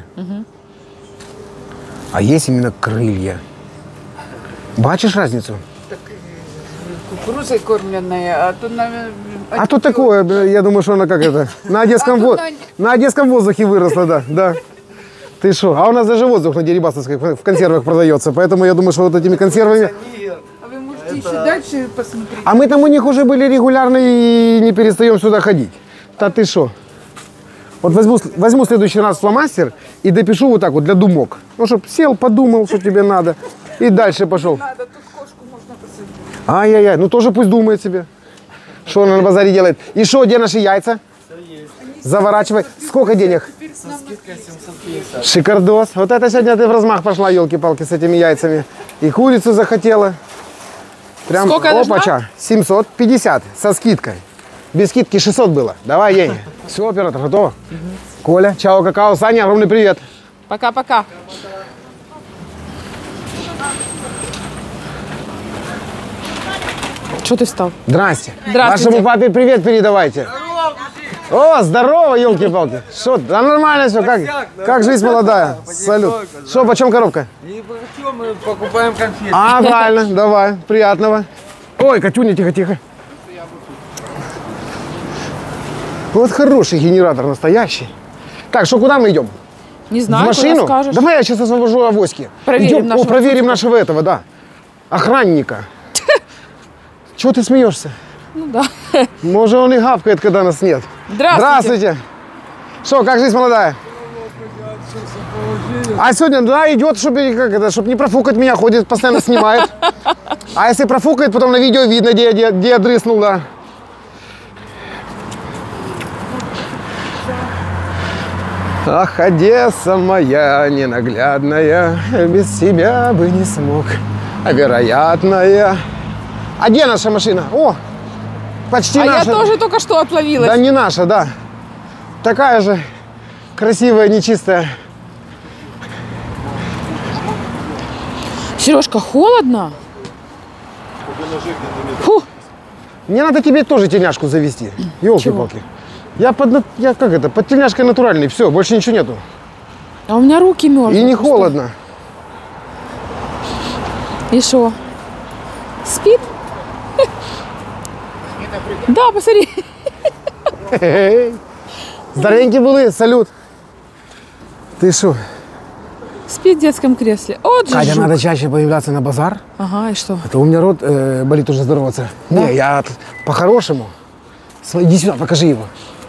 А есть именно крылья. Бачишь разницу? Кукурузой кормленная, а тут, наверное... А тут такое, бля, я думаю, что она как это, на одесском, А тут во- на- на одесском воздухе выросла, да, да. Ты что? А у нас даже воздух на Дерибасовской в консервах продается, поэтому я думаю, что вот этими консервами... А вы можете еще дальше посмотреть. А мы там у них уже были регулярно и не перестаем сюда ходить. Да ты что? Вот возьму, возьму в следующий раз фломастер и допишу вот так вот для думок. Ну, чтоб сел, подумал, что тебе надо, и дальше пошел. Надо, тут кошку можно посадить. Ай-яй-яй, ну тоже пусть думает себе, что она на базаре делает. И что, где наши яйца? Заворачивай. Сколько денег? Шикардос. Вот это сегодня ты в размах пошла, елки-палки, с этими яйцами. И курицу захотела. Прям Сколько я должна? опача. семьсот пятьдесят со скидкой. Без скидки шестьсот было. Давай, Ень. Все, оператор, готово? Коля, чао, какао. Саня, огромный привет. Пока-пока. Что ты встал? Здрасте. Здравствуйте. Вашему папе привет передавайте. О, здорово, елки-палки. Что, да нормально все, как, как жизнь молодая? Салют. Что, почем коробка? И почем мы покупаем конфеты? А, правильно, давай, приятного. Ой, Катюня, тихо-тихо. Вот хороший генератор, настоящий. Так, что, куда мы идем? Не В знаю, куда машину? скажешь. Давай я сейчас освобожу авоськи. Проверим Идем, нашего о, проверим нашего этого, да. Охранника. Чего ты смеешься? Ну да. Может, он и гавкает, когда нас нет. Здравствуйте. Здравствуйте. Что, как жизнь молодая? А сегодня, да, идет, чтобы, как это, чтобы не профукать меня, ходит, постоянно снимает. А если профукает, потом на видео видно, где, где, где я дрыснул, да. Ах, Одесса моя ненаглядная, без тебя бы не смог, а вероятная. А где наша машина? О, почти А наша. я тоже только что отловилась. Да не наша, да. Такая же красивая, нечистая. Сережка, холодно? Фу, Мне надо тебе тоже тельняшку завести. Ёлки-палки. Я под, на- я как это, под тельняшкой натуральный, все, больше ничего нету. а у меня руки мерзнут. И не Ты что? холодно. И что? Спит? Да, посмотри. Хе-хе. Здоровенькие были, салют. Ты что? Спит в детском кресле. Вот же Катя, жук. надо чаще появляться на базар. Ага, и что? А то у меня рот э, болит уже здороваться. Не, я от- по-хорошему. Сво- Иди сюда, покажи его.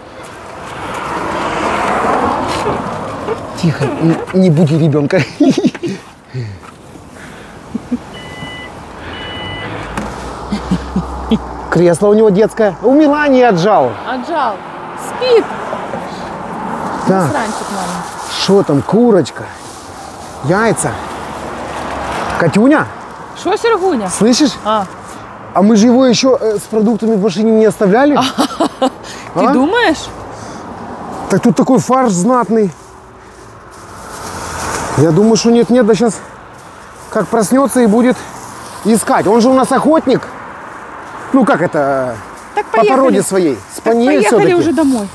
Тихо, не, не буди ребенка. Кресло у него детское. У Милани отжал. Отжал. Спит. Так, Сранчик, мама. что там, курочка, яйца. Катюня, Что, Сергуня? слышишь? А, А мы же его еще э, с продуктами в машине не оставляли. ты А? думаешь? Так тут такой фарш знатный. Я думаю, что нет-нет, да сейчас как проснется и будет искать. Он же у нас охотник. Ну как это, Так по поехали. породе своей. Так Спаниель поехали все-таки. уже домой.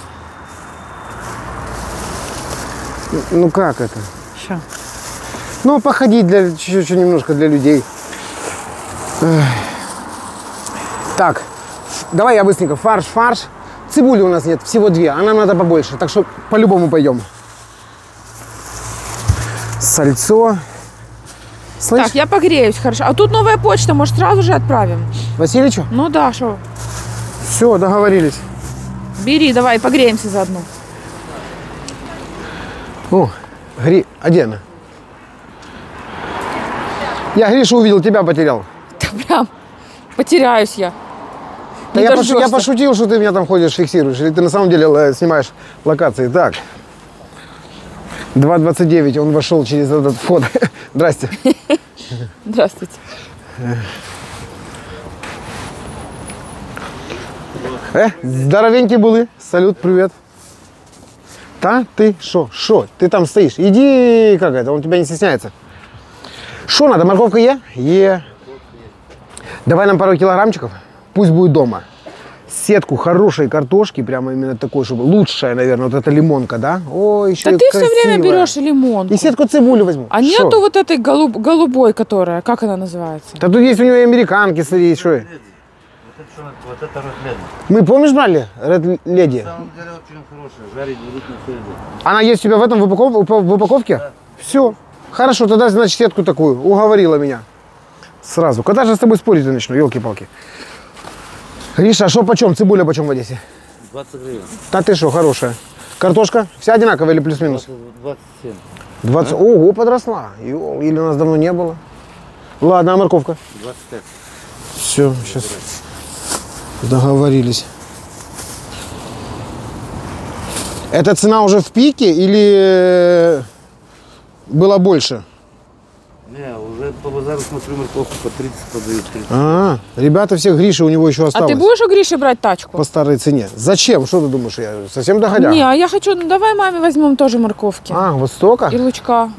Ну как это? Ща. Ну походить для чуть-чуть немножко для людей. Эх. Так, давай я быстренько. Фарш, фарш. Цибули у нас нет, всего две, а нам надо побольше. Так что по-любому пойдем. Сальцо. Слышь, Так, я погреюсь, хорошо. А тут новая почта, может, сразу же отправим? Васильичу? Ну да, что? Все, договорились. Бери, давай, погреемся заодно. О, Гри... А где она? Я Гришу увидел, тебя потерял. Да прям потеряюсь я. Да Не я, пошу- я дождешься. пошутил, что ты меня там ходишь, фиксируешь. Или ты на самом деле э, снимаешь локации. Так. два двадцать девять, он вошел через этот вход. Здрасте. Здравствуйте. Э, здоровенькие были. Салют, привет. Та, ты шо? Шо? Ты там стоишь? Иди, как это, он тебя не стесняется. Шо надо, морковка е? Е. Давай нам пару килограммчиков, пусть будет дома. Сетку хорошей картошки, прямо именно такой, чтобы лучшая, наверное, вот эта лимонка, да? О, еще Да и ты все время красивая. берешь лимон. И сетку цибулю возьму. А Шо? нету вот этой голуб- голубой, которая, как она называется? Да тут есть у него и американки, смотри, что. Вот это Red Мы, помнишь, брали Red Lady? На самом деле очень хорошая, жарить будут на сельде. Она есть у тебя в этом в упаков- упа- в упаковке? Все. Хорошо, тогда, значит, сетку такую. Уговорила меня. Сразу. Когда же с тобой спорить я начну, елки-палки. Гриша, а что почем? Цибуля почем в Одессе? двадцать гривен. Да ты что, хорошая. Картошка? Вся одинаковая или плюс-минус? двадцать семь. двадцать. Ого, подросла. Ё, или у нас давно не было. Ладно, а морковка? двадцать пять. Все, сейчас договорились. Эта цена уже в пике или было больше? Не, уже по базару смотрю, морковку по тридцать подают. тридцать. А, ребята, всех Гриши у него еще А осталось. ты будешь у Гриши брать тачку? По старой цене. Зачем? Что ты думаешь, я совсем доходя? Не, а я хочу, ну давай маме возьмем тоже морковки. А, вот столько? И лучка.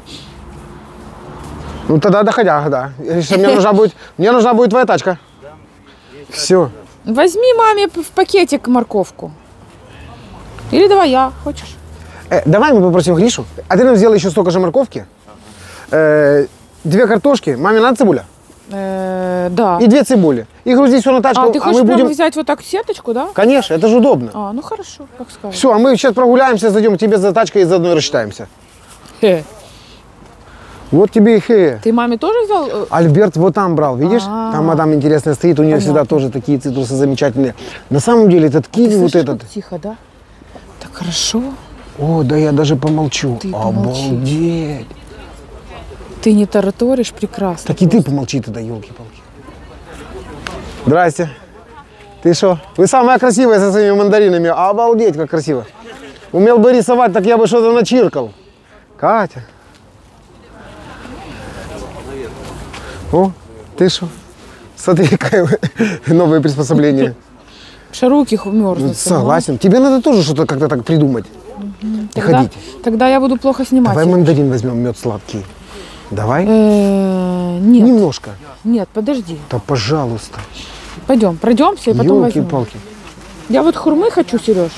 Ну тогда доходя, да. Гриша, мне нужна будет, мне нужна будет твоя тачка. Все. Возьми маме п- в пакетик морковку. Или давай я, хочешь? Э, давай мы попросим Гришу. А ты нам сделай еще столько же морковки. Э, две картошки. Маме надо цибуля? Э, да. И две цибули. И грузи все на тачку. А, ты хочешь мы прямо будем... взять вот так сеточку, да? Конечно, это же удобно. А, ну хорошо, как скажешь. Все, а мы сейчас прогуляемся, зайдем к тебе за тачкой и заодно и рассчитаемся. Хе. Вот тебе и хе. Ты маме тоже взял? э, Альберт вот там брал, видишь? А-а-а. Там мадам интересная стоит, у нее Понятно. всегда тоже такие цитрусы замечательные. На самом деле этот Ты киви вот слышишь, этот. как тихо, да? Так хорошо. О, да я даже помолчу. Ты помолчи. Обалдеть. Ты не тараторишь, прекрасно. Так и ты помолчи тогда, елки-палки. Здрасте. Ты что? Вы самая красивая со своими мандаринами. Обалдеть, как красиво. Умел бы рисовать, так я бы что-то начиркал. Катя. О, ты что? Смотри, какое новое приспособление. Руки мерзнут. Согласен. Тебе надо тоже что-то как-то так придумать. Не Тогда, ходите. тогда я буду плохо снимать. Давай мандарин возьмем, мед сладкий. Давай. Э, Нет, Немножко. нет, подожди. Да пожалуйста. Пойдем, пройдемся и потом возьмем. Елки-палки. Я вот хурмы хочу, Сереж.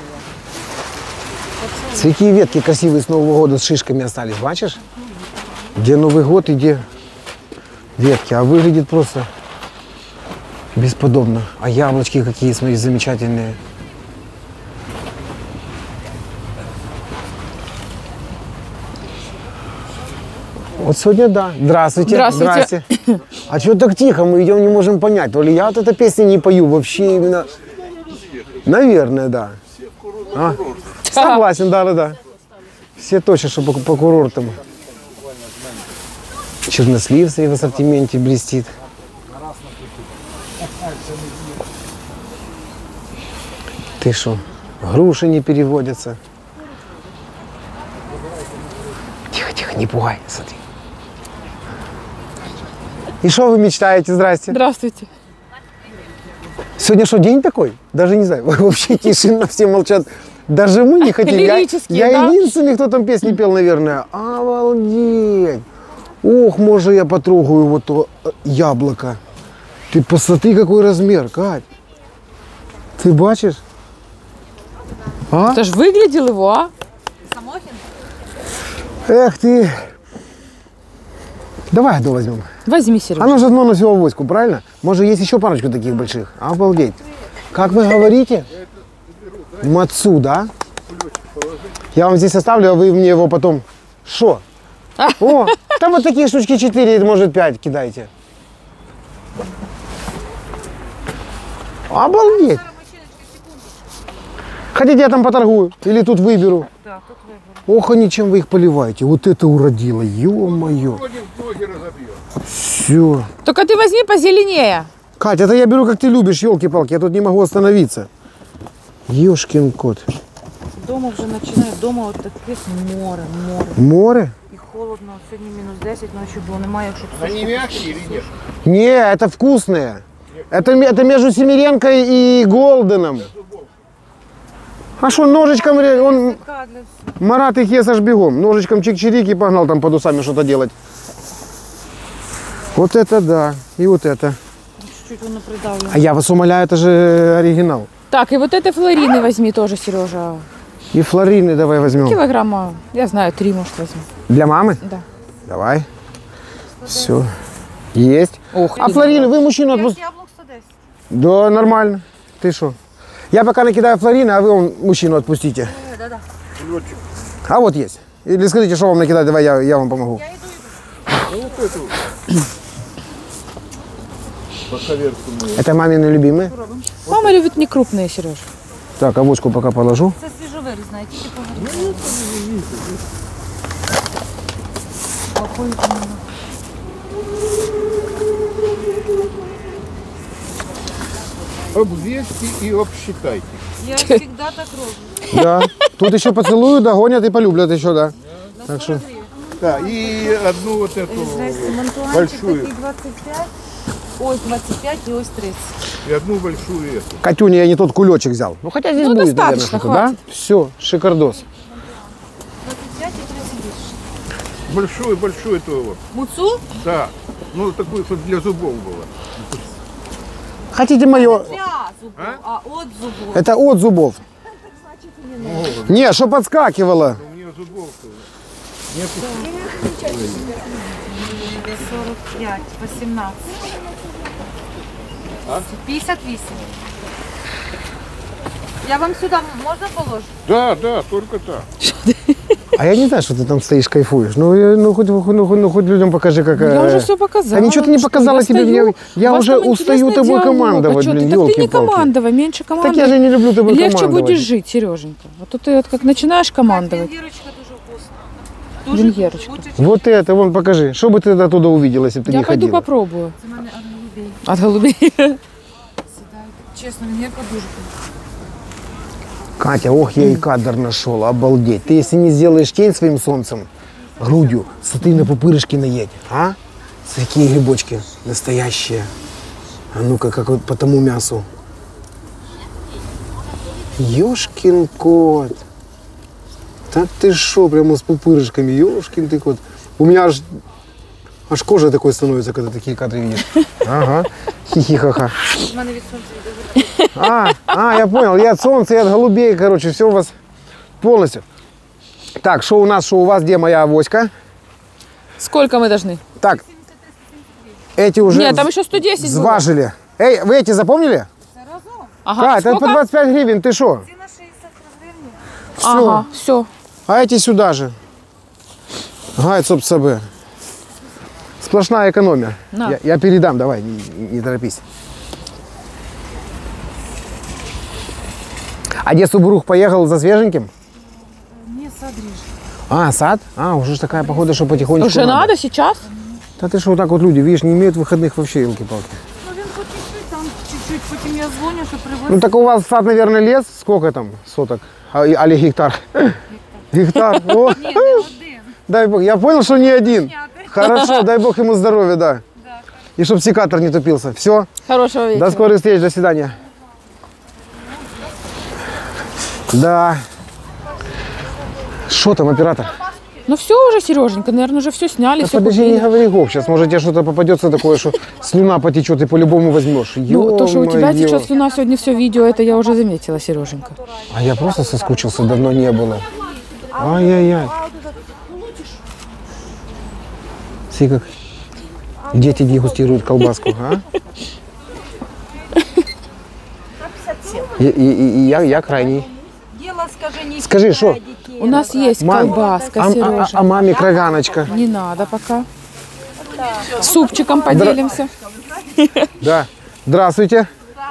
Какие ветки красивые с Нового года с шишками остались, бачишь? Где Новый год и где ветки. А выглядит просто бесподобно. А яблочки какие, смотри, замечательные. Вот сегодня да. Здравствуйте. Здравствуйте. Здрасте. А что так тихо? Мы идем, не можем понять. То ли я вот эту песню не пою вообще именно. Наверное, да. А? Согласен, да, да, да. Все точно, что по, по курортам. Чернослив в ассортименте блестит. Ты что? Груши не переводятся. Тихо, тихо, не пугай, смотри. И что вы мечтаете? Здрасте. Здравствуйте. Сегодня что, день такой? Даже не знаю. Вообще тишина, все молчат. Даже мы не хотим. Я, Лирические, я да? единственный, кто там песни пел, наверное. Обалдеть. Ох, может, я потрогаю вот то э, яблоко. Ты посмотри, какой размер, Кать. Ты бачишь? А? Ты ж выглядел его, а? Эх ты. Давай одно возьмем. Возьми, Сереж. Оно же одно на всю авоську, правильно? Может, есть еще парочку таких больших? Обалдеть. Как вы говорите? Мацу, да? Я вам здесь оставлю, а вы мне его потом... Шо? О, там вот такие штучки четыре, может пять кидайте. Обалдеть. Хотите, я там поторгую? Или тут выберу? Ох, они чем вы их поливаете. Вот это уродило, ё-моё. Все. Только ты возьми позеленее. Катя, это я беру, как ты любишь, елки-палки. Я тут не могу остановиться. Ёшкин кот. Дома вже починає, дома от таке море, море. Море? І холодно, сьогодні мінус десять, ночі було, немає, щоб сушку. Не, это вкусные. Это, ме- это между Семиренкой и Голденом. А что, ножичком, ре- он, Марат их ест аж бегом. Ножичком чик-чирик и погнал там под усами что-то делать. Вот это да, и вот это. Чуть-чуть воно придавлено. А я вас умоляю, это же оригинал. Так, и вот этой флорины возьми тоже, Сережа. И флорины давай возьмем. Килограмма, я знаю, три, может, возьму. Для мамы? Да. Давай. Все. Есть. Ух А ты. флорины, вы мужчину отпустите? Яблук сто десять. Да, нормально. Ты что? Я пока накидаю флорины, а вы он, мужчину отпустите. Да, да. А вот есть. Или скажите, что вам накидать, давай я, я вам помогу. Это мамины любимые. Мама любит не крупные, Сереж. Так, авоську пока положу. Це свіжовирізна, тільки повернути. Обвесьте и обсчитайте. Я завжди так роблю. Да. Тут еще поцелуют, догонят и полюблят еще, да. Так что. Да, и одну вот эту Монтуанчик большую, такий двадцять п'ять, ось двадцять п'ять і ось тридцять. и одну большую эту. Катюня, я не тот кулечек взял. Ну хотя здесь Ну, будет, наверное, достаточно, что-то, да? хватит. Все, шикардос. двадцять п'ять і тридцять більше. Большую, большую эту вот. Муцу? Да. Ну, такую, чтобы для зубов было. Хотите мое? Для зубов, а от зубов. Это от зубов. Не, что подскакивало. У нее зубов-то. сорок п'ять, вісімнадцять. п'ятдесят вісім. Я вам сюди можна положити? Да, да, только так. А я не знаю, что ты там стоишь, кайфуешь. Ну, э, ну, хоть, ну, хоть, ну, хоть людям покажи, как... Я э, уже все показала. А ничего ты не Что, показала я тебе. стою, Я, я у вас уже там устаю интересный тобой диалог. командовать, А что блин, ты? Так ты не ёлки-палки. командовай, меньше Так командовай. я же не люблю тобой Легче командовать. будешь жить, Сереженька. Вот тут ты вот как начинаешь командовать. Вірочка дуже вкусна. Венгерочка. Вот это, вон, покажи. Что бы ты оттуда увидела, если бы ты Я не пойду ходила? попробую. Це в мене голубей. От голубей. Чесно, венгерка дуже вкусна. Катя, ох, я и кадр нашел, обалдеть. Ты если не сделаешь тень своим солнцем, грудью, смотри на пупырышки наедь, а? Какие грибочки настоящие. А ну-ка, как вот по тому мясу. Ёшкин кот. Да ты шо, прямо с пупырышками, ёшкин ты кот. У меня аж, аж кожа такой становится, когда такие кадры видишь. Ага, хихихаха. У мене від сонця йде. А, а, я понял, и от солнца, и от голубей, короче, все у вас полностью. Так, что у нас, что у вас, где моя авоська? Сколько мы должны? Так, эти уже Нет, там еще сто десять было. зважили. Эй, вы эти запомнили? Ага, Кать, это по сколько? двадцать пять гривен, ты что? Ціна шістдесят гривень. Все. Ага, все. А эти сюда же. Гайд, соб себе. Сплошная экономия. На. Я, я передам, давай, не, не торопись. А где Субрух поехал за свеженьким? Ні, сад ріже. А, сад? А, уже ж такая погода, что потихонечку Уже надо сейчас? Да ты что, вот так вот люди, видишь, не имеют выходных вообще, елки-палки. Ну він по чуть-чуть, там чуть-чуть, потім я дзвоню, що привозить. Ну так у вас сад, наверное, лес? Сколько там соток? А, и- али гектар? Гектар. О, Ні, не один. дай бог. Я понял, что не один. Хорошо, дай бог ему здоровья, да. И чтоб секатор не тупился. Все, Хорошего вечера. до скорых встреч, до свидания. Да. Что там, оператор? Ну все уже, Сереженька, наверное, уже все сняли, Да все подожди, купили. не говори гоп. Сейчас, может, тебе что-то попадется такое, что слюна потечет и по-любому возьмешь. Ну, то, что у тебя Ё-моё. течет слюна сегодня все видео, это я уже заметила, Сереженька. А я просто соскучился, давно не было. Ай-яй-яй. Смотри, как дети дегустируют колбаску, а? И, и- и- и я, я крайний. Скажи, что? У нас есть Мам, колбаска, а, а- Сережа. а маме кровяночка. Не надо пока. Супчиком поделимся. Да. Здравствуйте.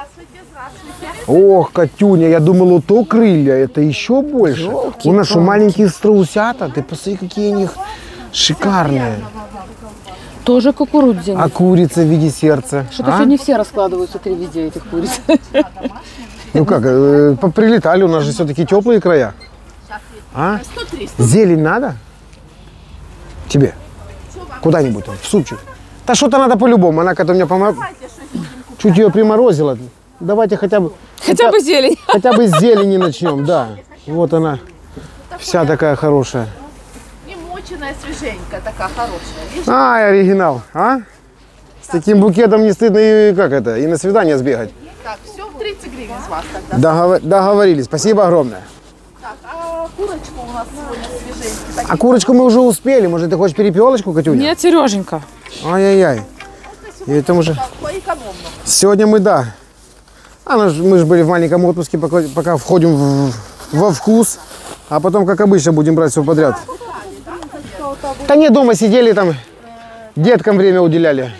Ох, Катюня, я думал, вот то крылья, это еще больше. У нас что, маленькие страусята? Ты посмотри, какие у них шикарные. Тоже кукурудзяные. А курица в виде сердца? Что-то а? сегодня все раскладываются три везде этих куриц. Ну как, э, по- прилетали, у нас же все-таки теплые края. А? Зелень надо? Тебе? Куда-нибудь там, в супчик. Да что-то надо по-любому, она когда у меня помогла. Чуть ее приморозила. Давайте хотя бы, Хотя бы зелень. хотя бы с зелени начнем, да. Вот она, вся такая хорошая. Не моченая, свеженькая, такая хорошая. Видишь? Ай, оригинал, а? С таким букетом не стыдно и как это, и на свидание сбегать. Так, все в тридцать гривен с вас тогда. Договор- договорились, спасибо огромное. Так, а курочка у нас сегодня свеженькая. А курочку мы уже успели, может ты хочешь перепелочку, Катюня? Нет, Сереженька. Ай-яй-яй. И это уже... По-экономному. Сегодня мы, да. А ну ж- мы же были в маленьком отпуске, пока, пока входим в- во вкус. А потом, как обычно, будем брать все подряд. Да не, дома сидели там, деткам время уделяли.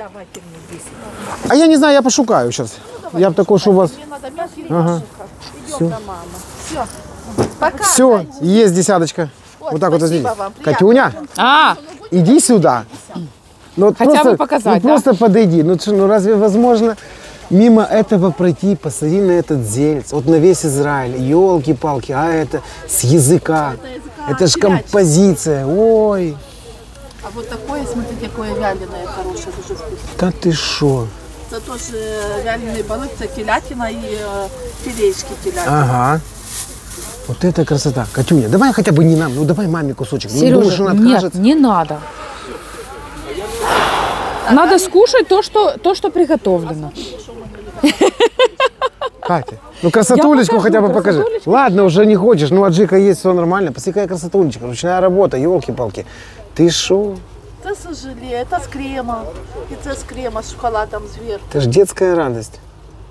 А я не знаю, я пошукаю сейчас. Я бы такой, что у вас... Ага. Все. Пока. Все, есть десяточка. Вот так вот возьмите. вам, приятно. Катюня, А, иди сюда. Ну, вот Хотя просто, бы показать, ну, да? просто подойди. Ну, что, ну разве возможно мимо этого пройти, посмотри на этот зельц, вот на весь Израиль, елки-палки, а это с языка. Это ж композиция, ой. А вот такое, смотрите, какое вяленое, хорошее, дуже вкусное. Да ты шо? Это тоже вяленые балык, это телятина и э, филеечки телятины. Ага. Вот это красота. Катюня, давай хотя бы не нам, ну давай маме кусочек. Ну, думаешь, Сережа, она нет, откажется? не надо. Надо скушать то, что, то, что приготовлено. Катя, ну красотулечку Я покажу хотя бы покажи. красотулечку. Ладно, уже не хочешь, ну аджика есть, все нормально. Посмотри, какая красотулечка, ручная работа, елки-палки. Ты шо? Це сожалею, це з крема. І це з крема з шоколадом зверху. Это ж детская радость.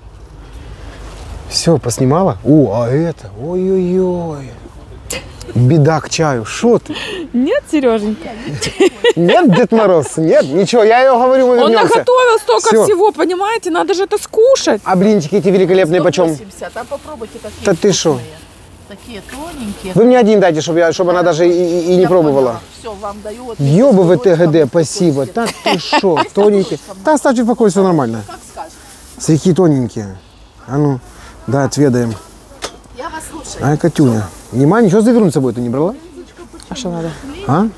Все, поснимала? О, а это? Ой-ой-ой. Беда к чаю. Шо ты? Нет, Сереженька? Нет, Дед Мороз? Нет? Ничего, я ее говорю, мы Он вернемся. наготовил столько Всё. всего, понимаете? Надо же это скушать. А блинчики эти великолепные почем? сто восемьдесят, а попробуйте какие Да ты шо? Такие тоненькие. Вы мне один дайте, чтобы, я, чтобы она даже и, и- и не пробовала. Все, вам даю. Вот Ёбы ТГД, спасибо. Так ты шо, тоненькие. Да оставьте в покое, все нормально. Как скажешь. Сырки тоненькие. А ну, да, отведаем. Я вас слушаю. Ай, Катюня. Нема, ничего завернуть с собой ты не брала? А что надо? А?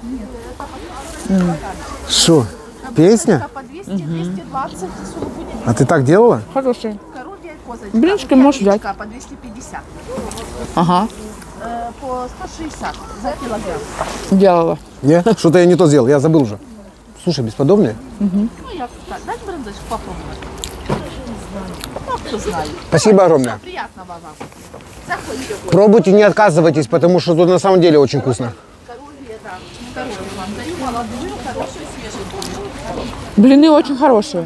Что? Песня? По двести, двести двадцать, сулугуни. А ты так делала? Хорошие. Коровья и козочка. Блинчики можешь взять. Яичко по двести пятьдесят. Ага, Э, по сто шестьдесят за килограмм. делала. Не? Что-то я не то сделал, я забыл уже. Слушай, бесподобные. Ну, я так, дай брендочку попробовать. Ну, кто знает. Спасибо огромное. Приятного вам. Заходите. Пробуйте, не отказывайтесь, потому что тут на самом деле очень вкусно. Коровья, да. Коровья вам даю молодую, хорошую, свеженькую. Блины очень хорошие.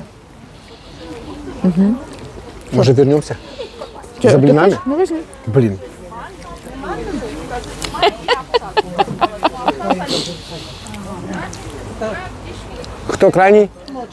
Может, вернемся? Чё, За ты блинами? хочешь? Ну, возьми. Блин. Кто крайний?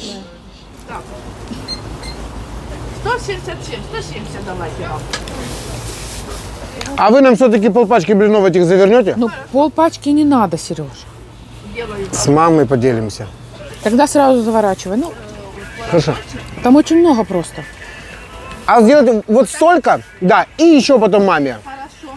сто семьдесят семь, сто семьдесят давайте вам. А вы нам все-таки полпачки блинов этих завернете? Ну, пол пачки не надо, Сереж. С мамой поделимся. Тогда сразу заворачивай. Ну, Хорошо. там очень много просто. А сделать вот столько, да, и еще потом маме. Хорошо.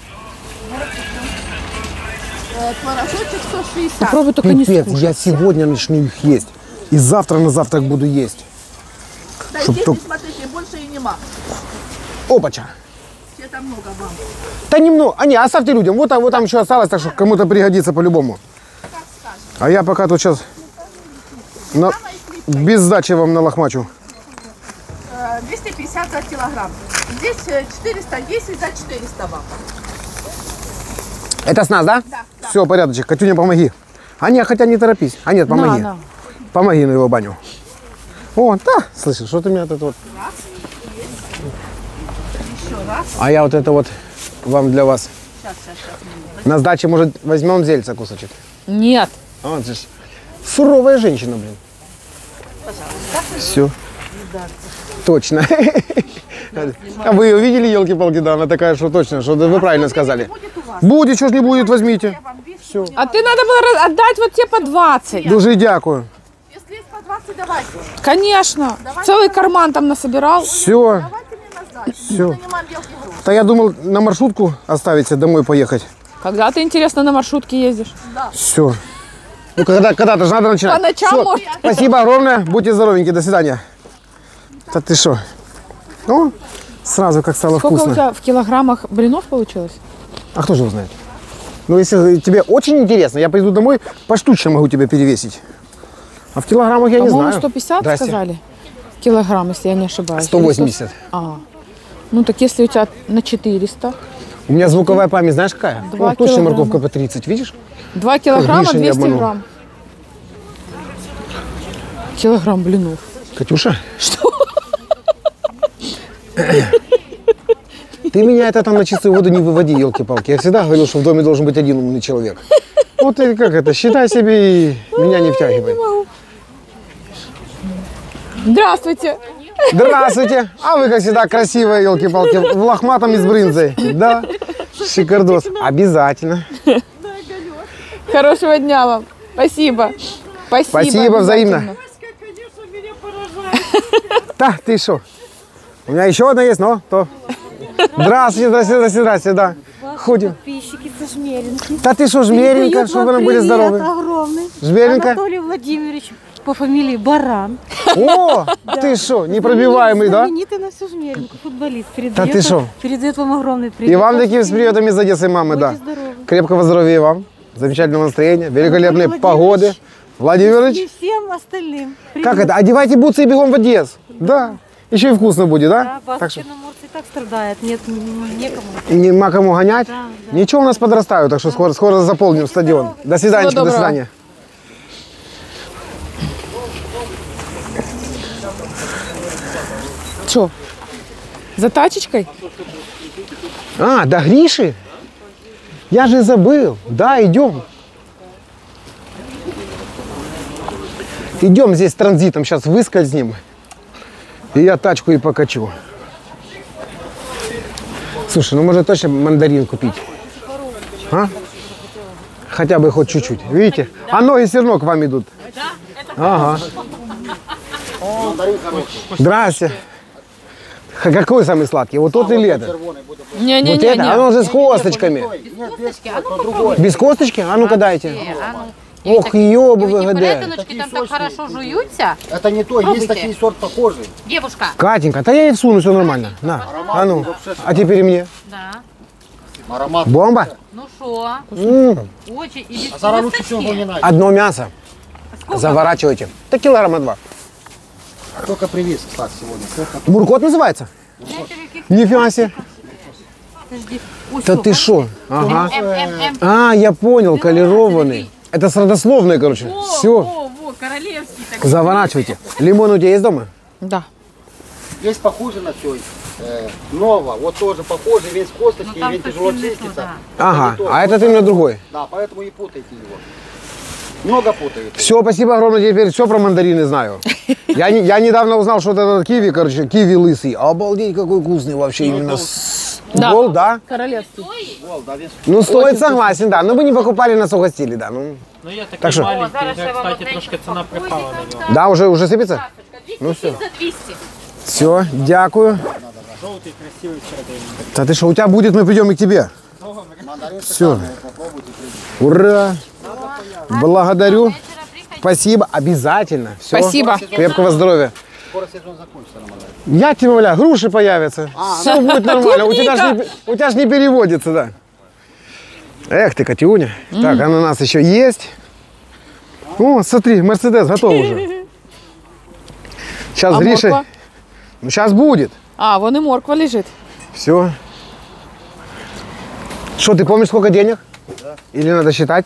Э, Творожочек сто шестьдесят. Попробуй только не Пипец, скушай. я сегодня начну их есть. И завтра на завтрак буду есть. Да чтоб здесь, только- смотрите, больше и нема. Опача. Все там много вам. Да немного. А не, оставьте людям. Вот, там- вот там еще осталось, так что кому-то пригодится по-любому. А я пока тут сейчас на... без сдачи вам налохмачу. Э, двести пятьдесят за килограмм. Здесь э, четыреста десять за четыреста вам. Это с нас, да? Да, да. Все, порядочек. Катюня, помоги. А нет, хотя не торопись. А нет, помоги. На, на. Помоги на его баню. О, да, слышишь, что ты меня тут вот... Еще раз. А я вот это вот вам для вас. Сейчас, сейчас, сейчас. На сдаче, может, возьмем зельца кусочек. Нет. Вот же ж суровая женщина, блин. Все. Точно. А вы ее видели, елки-палки, да, она такая, что точно, что вы правильно сказали. Будет у вас. Будет, что ж не будет, возьмите. Я вам весь А ты надо было раз- отдать вот те по двадцать. Дуже дякую. Если есть по двадцать, давайте. Конечно. Целый карман там насобирал. Все. Давайте мне на сдачу. Всё. Занимаем мелкий груз. Да я думал на маршрутку оставить, домой поехать. Когда ты, интересно, на маршрутке ездишь? Все. Ну, когда, когда-то же надо начинать. По ночам, Всё. может? Спасибо огромное. Будьте здоровенькие. До свидания. Да ты что? Ну, сразу как стало Сколько у вкусно. тебя в килограммах блинов получилось? А кто же его знает? Ну, если тебе очень интересно, я пойду домой, поштучно могу тебя перевесить. А в килограммах я не По-моему, знаю. сто пятьдесят Здрасте. сказали. Килограмм, если я не ошибаюсь. сто восемьдесят. Или сто- А. Ну так если у тебя на четыреста. У меня звуковая память, знаешь какая? Два Вот точно килограмма. морковка по тридцать, видишь? два килограмма, Гриша не двести обманул. грамм. Килограмм блинов. Катюша? Что? Ты меня это там на чистую воду не выводи, елки-палки. Я всегда говорил, что в доме должен быть один умный человек. Вот и как это, считай себе и меня не втягивай. Здравствуйте. Здравствуйте! А вы, как всегда, красивые, елки-палки, в лохматом и с брынзой. Да, шикардос. Обязательно. Хорошего дня вам. Спасибо. Спасибо. Спасибо, взаимно. обязательно. Да, ты что? У меня еще одна есть, но то. Здравствуйте, здравствуйте, здравствуйте, здравствуйте, да. Ходим. Подписчики со Жмеринки. Да ты что, Жмеренька, Передают чтобы вам вы нам были привет здоровы. огромный. Жмеренька. Анатолий Владимирович по фамилии Баран. О, ты что, непробиваемый, да? Знаменитый на всю Жмеринку, футболист. Передает, Да ты вам- шо? передает вам огромный привет. И вам такие с приветами из Одессы, мамы, да. Будьте здоровы. Крепкого здоровья и вам. Замечательного настроения, великолепной Владимирович. погоды. И Владимирович, всем остальным. как Привет. это? Одевайте бутсы и бегом в Одессу. Да. Еще и вкусно будет, да? Да, Так Баски что на Мурции так страдает. Нет, н- некому. нема кому гонять. Да, да. Ничего, у нас подрастают, так что скоро, скоро заполним стадион. До свидания, Всего до доброго. свидания. Что? За тачечкой? А, до Гриши? Я же забыл. Да, идем. Идем здесь транзитом, сейчас выскользнем. И я тачку и покачу. Слушай, ну может точно мандарин купить? А? Хотя бы хоть чуть-чуть. Видите? А ноги все равно к вам идут. Ага. Здрасте. Ха, какой самый сладкий? Вот тот или этот? Вот это? Не-не-не. Оно же с косточками. Без косточки? А ну-ка дайте. Ох, ёбы вы гадаете. Перетиночки там так хорошо жуються. Это не то, есть такие сорт похожий. Девушка. Катенька, да я ей всуну, все нормально. На, а ну, а теперь и мне. Да. Аромат. Бомба? Ну что? М, Очень. И без А зараз лучше всего косточки. не надо. Одно мясо. Заворачивайте. Да килограмма два. Только привез, кстати, сегодня. Только Муркот называется? Нифига себе. Подожди. Ой, Да всё, ты шо? Ага. М, М, М. А, я понял, колерованный. Это с родословной, короче. Все, О, во, королевский такой. заворачивайте. Лимон у тебя есть дома? Да. есть похоже на той. Э, Нова, вот тоже похоже, весь Ну косточки, там весь тяжело совсем не то, чистится. да. Ага, то. а этот именно другой. Да, поэтому и путайте его. Много путают. Все, спасибо огромное, теперь все про мандарины знаю. Я, не- я недавно узнал, что вот этот киви, короче, киви лысый. Обалдеть, какой вкусный вообще именно. с- Да. Гол, да? Королевский. Вол, да, весь. Ну, стоит, согласен, да. Но вы не покупали, нас угостили, да. Ну, Ну я такий Так що? маленький, Зараз вже, я вам кстати, одненько трошки ціна припала на нього. да, уже, уже сыпется? Ну все. За двести. Все, дякую. Жовтий, красивий всередині. Да ты что, у тебя будет, мы придем и к тебе. Все. Ура. Благодарю. Спасибо, обязательно. Все. Спасибо. Крепкого здоровья. Скоро сезон закончится на мандарин. Я тебе умоляю, груши появятся. Все будет нормально. У тебя ж не, у тебя ж не переводится, да. Эх ты, Катюня. Так, ананас еще есть. О, смотри, Мерседес готов уже. Сейчас А Гриша. морква? Ну, сейчас будет. А, вон и морква лежит. Все. Что, ты помнишь, сколько денег? Или надо считать?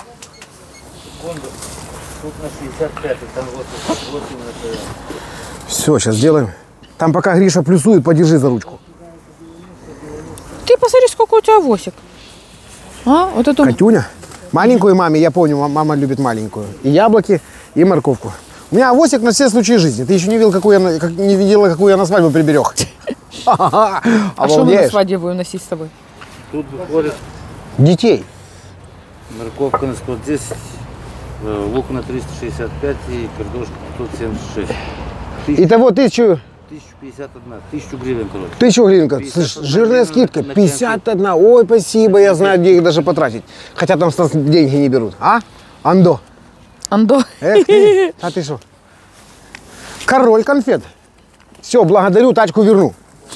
Тут на шестьдесят пять, и там вот восемь это... Все, сейчас сделаем. Там пока Гриша плюсует, подержи за ручку. Ты посмотри, сколько у тебя восик. А, вот эту... Катюня. Маленькую маме, я помню, ма- мама любит маленькую. И яблоки, и морковку. У меня авосик на все случаи жизни. Ты еще не видел, какую я, на- как, не видела, какую я на свадьбу приберег. А что мы на Обалдеешь? свадьбе будем носить с тобой? Тут выходит Детей. морковка на сто десять, э, лук на триста шестьдесят пять и картошка пятьсот семьдесят шесть. Итого тысячу, тысяча пятьдесят один, тысячу гривен, короче. тысячу гривен. Слышь, пятьдесят одна жирная гривна скидка. на пятьдесят один. Ой, спасибо, я знаю, где их даже потратить. Хотя там с нас деньги не берут. А? Андо. Андо. Эх ты. А ты что? Король конфет. Все, благодарю, тачку верну.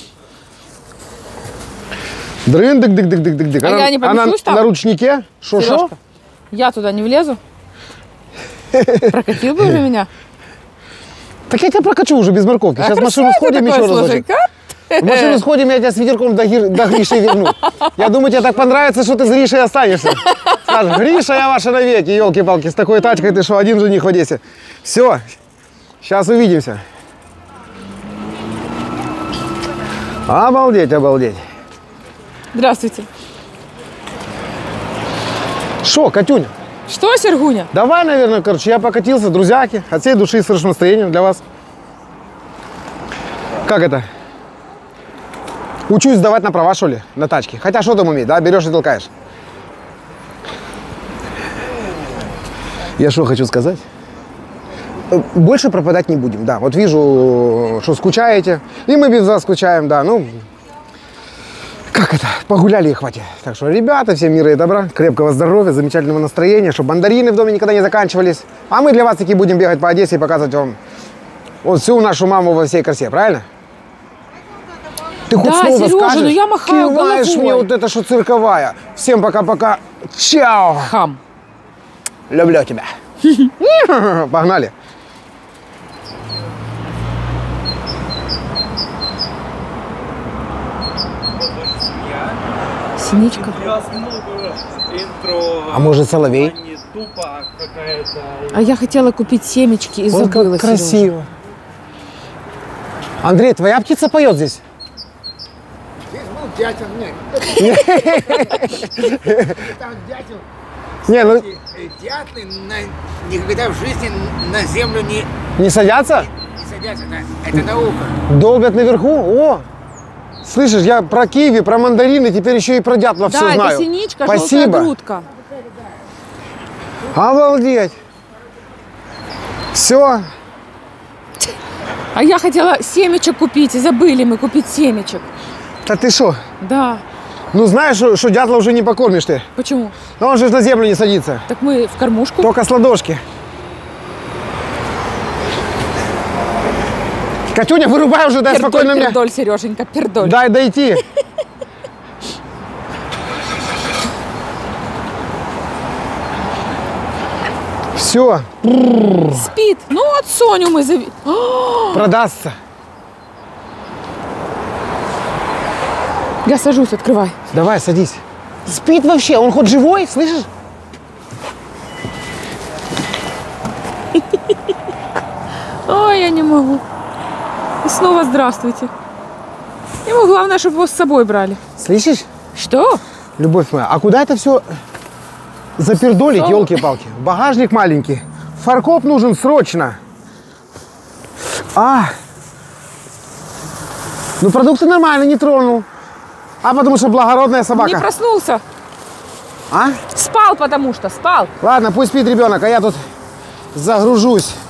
Дрын, дык, дык, дык, дык, дык, дык. А я не помещусь там? на ручнике? Шо, шо? Сережка, я туда не влезу. Прокатил бы уже меня. Так я тебя прокачу уже без морковки. Сейчас в машину сходим еще разочек. В машину сходим, я тебя с ветерком до, Гир- до Гриши верну. Я думаю, тебе так понравится, что ты с Гришей останешься. Скажешь, Гриша, я ваша навеки, елки-палки, с такой тачкой ты что, один жених в Одессе. Все, сейчас увидимся. Обалдеть, обалдеть. Здравствуйте. Шо, Катюня, Что, Сергуня? давай, наверное, короче, я покатился, друзьяки, от всей души и с хорошим настроением для вас. Как это? Учусь сдавать на права, что ли, на тачке. Хотя что там уметь, да, берешь и толкаешь. Я что хочу сказать? Э, Больше пропадать не будем, да. Вот вижу, что скучаете, и мы без вас скучаем, да, ну... Как это? Погуляли и хватит. Так что, ребята, всем мира и добра, крепкого здоровья, замечательного настроения, чтобы мандарины в доме никогда не заканчивались. А мы для вас таки будем бегать по Одессе и показывать вам вот всю нашу маму во всей красе, правильно? Ты хоть Да, слово Сережа, скажешь? ну я махаю Киваешь головой. мне вот это, что цирковая. Всем пока-пока. Чао. Хам. Люблю тебя. Погнали. Синичка. А может соловей? А я хотела купить семечки и Вот забыла. как красиво. Андрей, твоя птица поет здесь? Здесь был дятел, нет. Там дятел. Не, ну Дятлы на- никогда в жизни на землю не, не садятся? не садятся. Это, это наука. Долбят наверху? О! Слышишь, я про киви, про мандарины, теперь еще и про дятлов Да, все это знаю. синичка, желтая Спасибо. грудка. Обалдеть. Все. А я хотела семечек купить, и забыли мы купить семечек. Да ты что? Да. Ну знаешь, что, что дятла уже не покормишь ты. Почему? Но он же на землю не садится. Так мы в кормушку. Только с ладошки. Катюня, вырубай уже, дай Пердоль, спокойно мне. пердоль, Сереженька, пердоль. Дай дойти. Все, Спит. Ну вот Соню мы зави... О, продастся. я сажусь, открывай. Давай, садись. Спит вообще, он хоть живой, слышишь? Ой, я не могу. И снова здравствуйте. Ему главное, чтобы его с собой брали. Слышишь? Что? Любовь моя, а куда это все запердолить, елки-палки? Багажник маленький. Фаркоп нужен срочно. А, ну продукты нормально, не тронул. А потому что благородная собака. Не проснулся. А? Спал, потому что спал. Ладно, пусть спит ребенок, а я тут загружусь.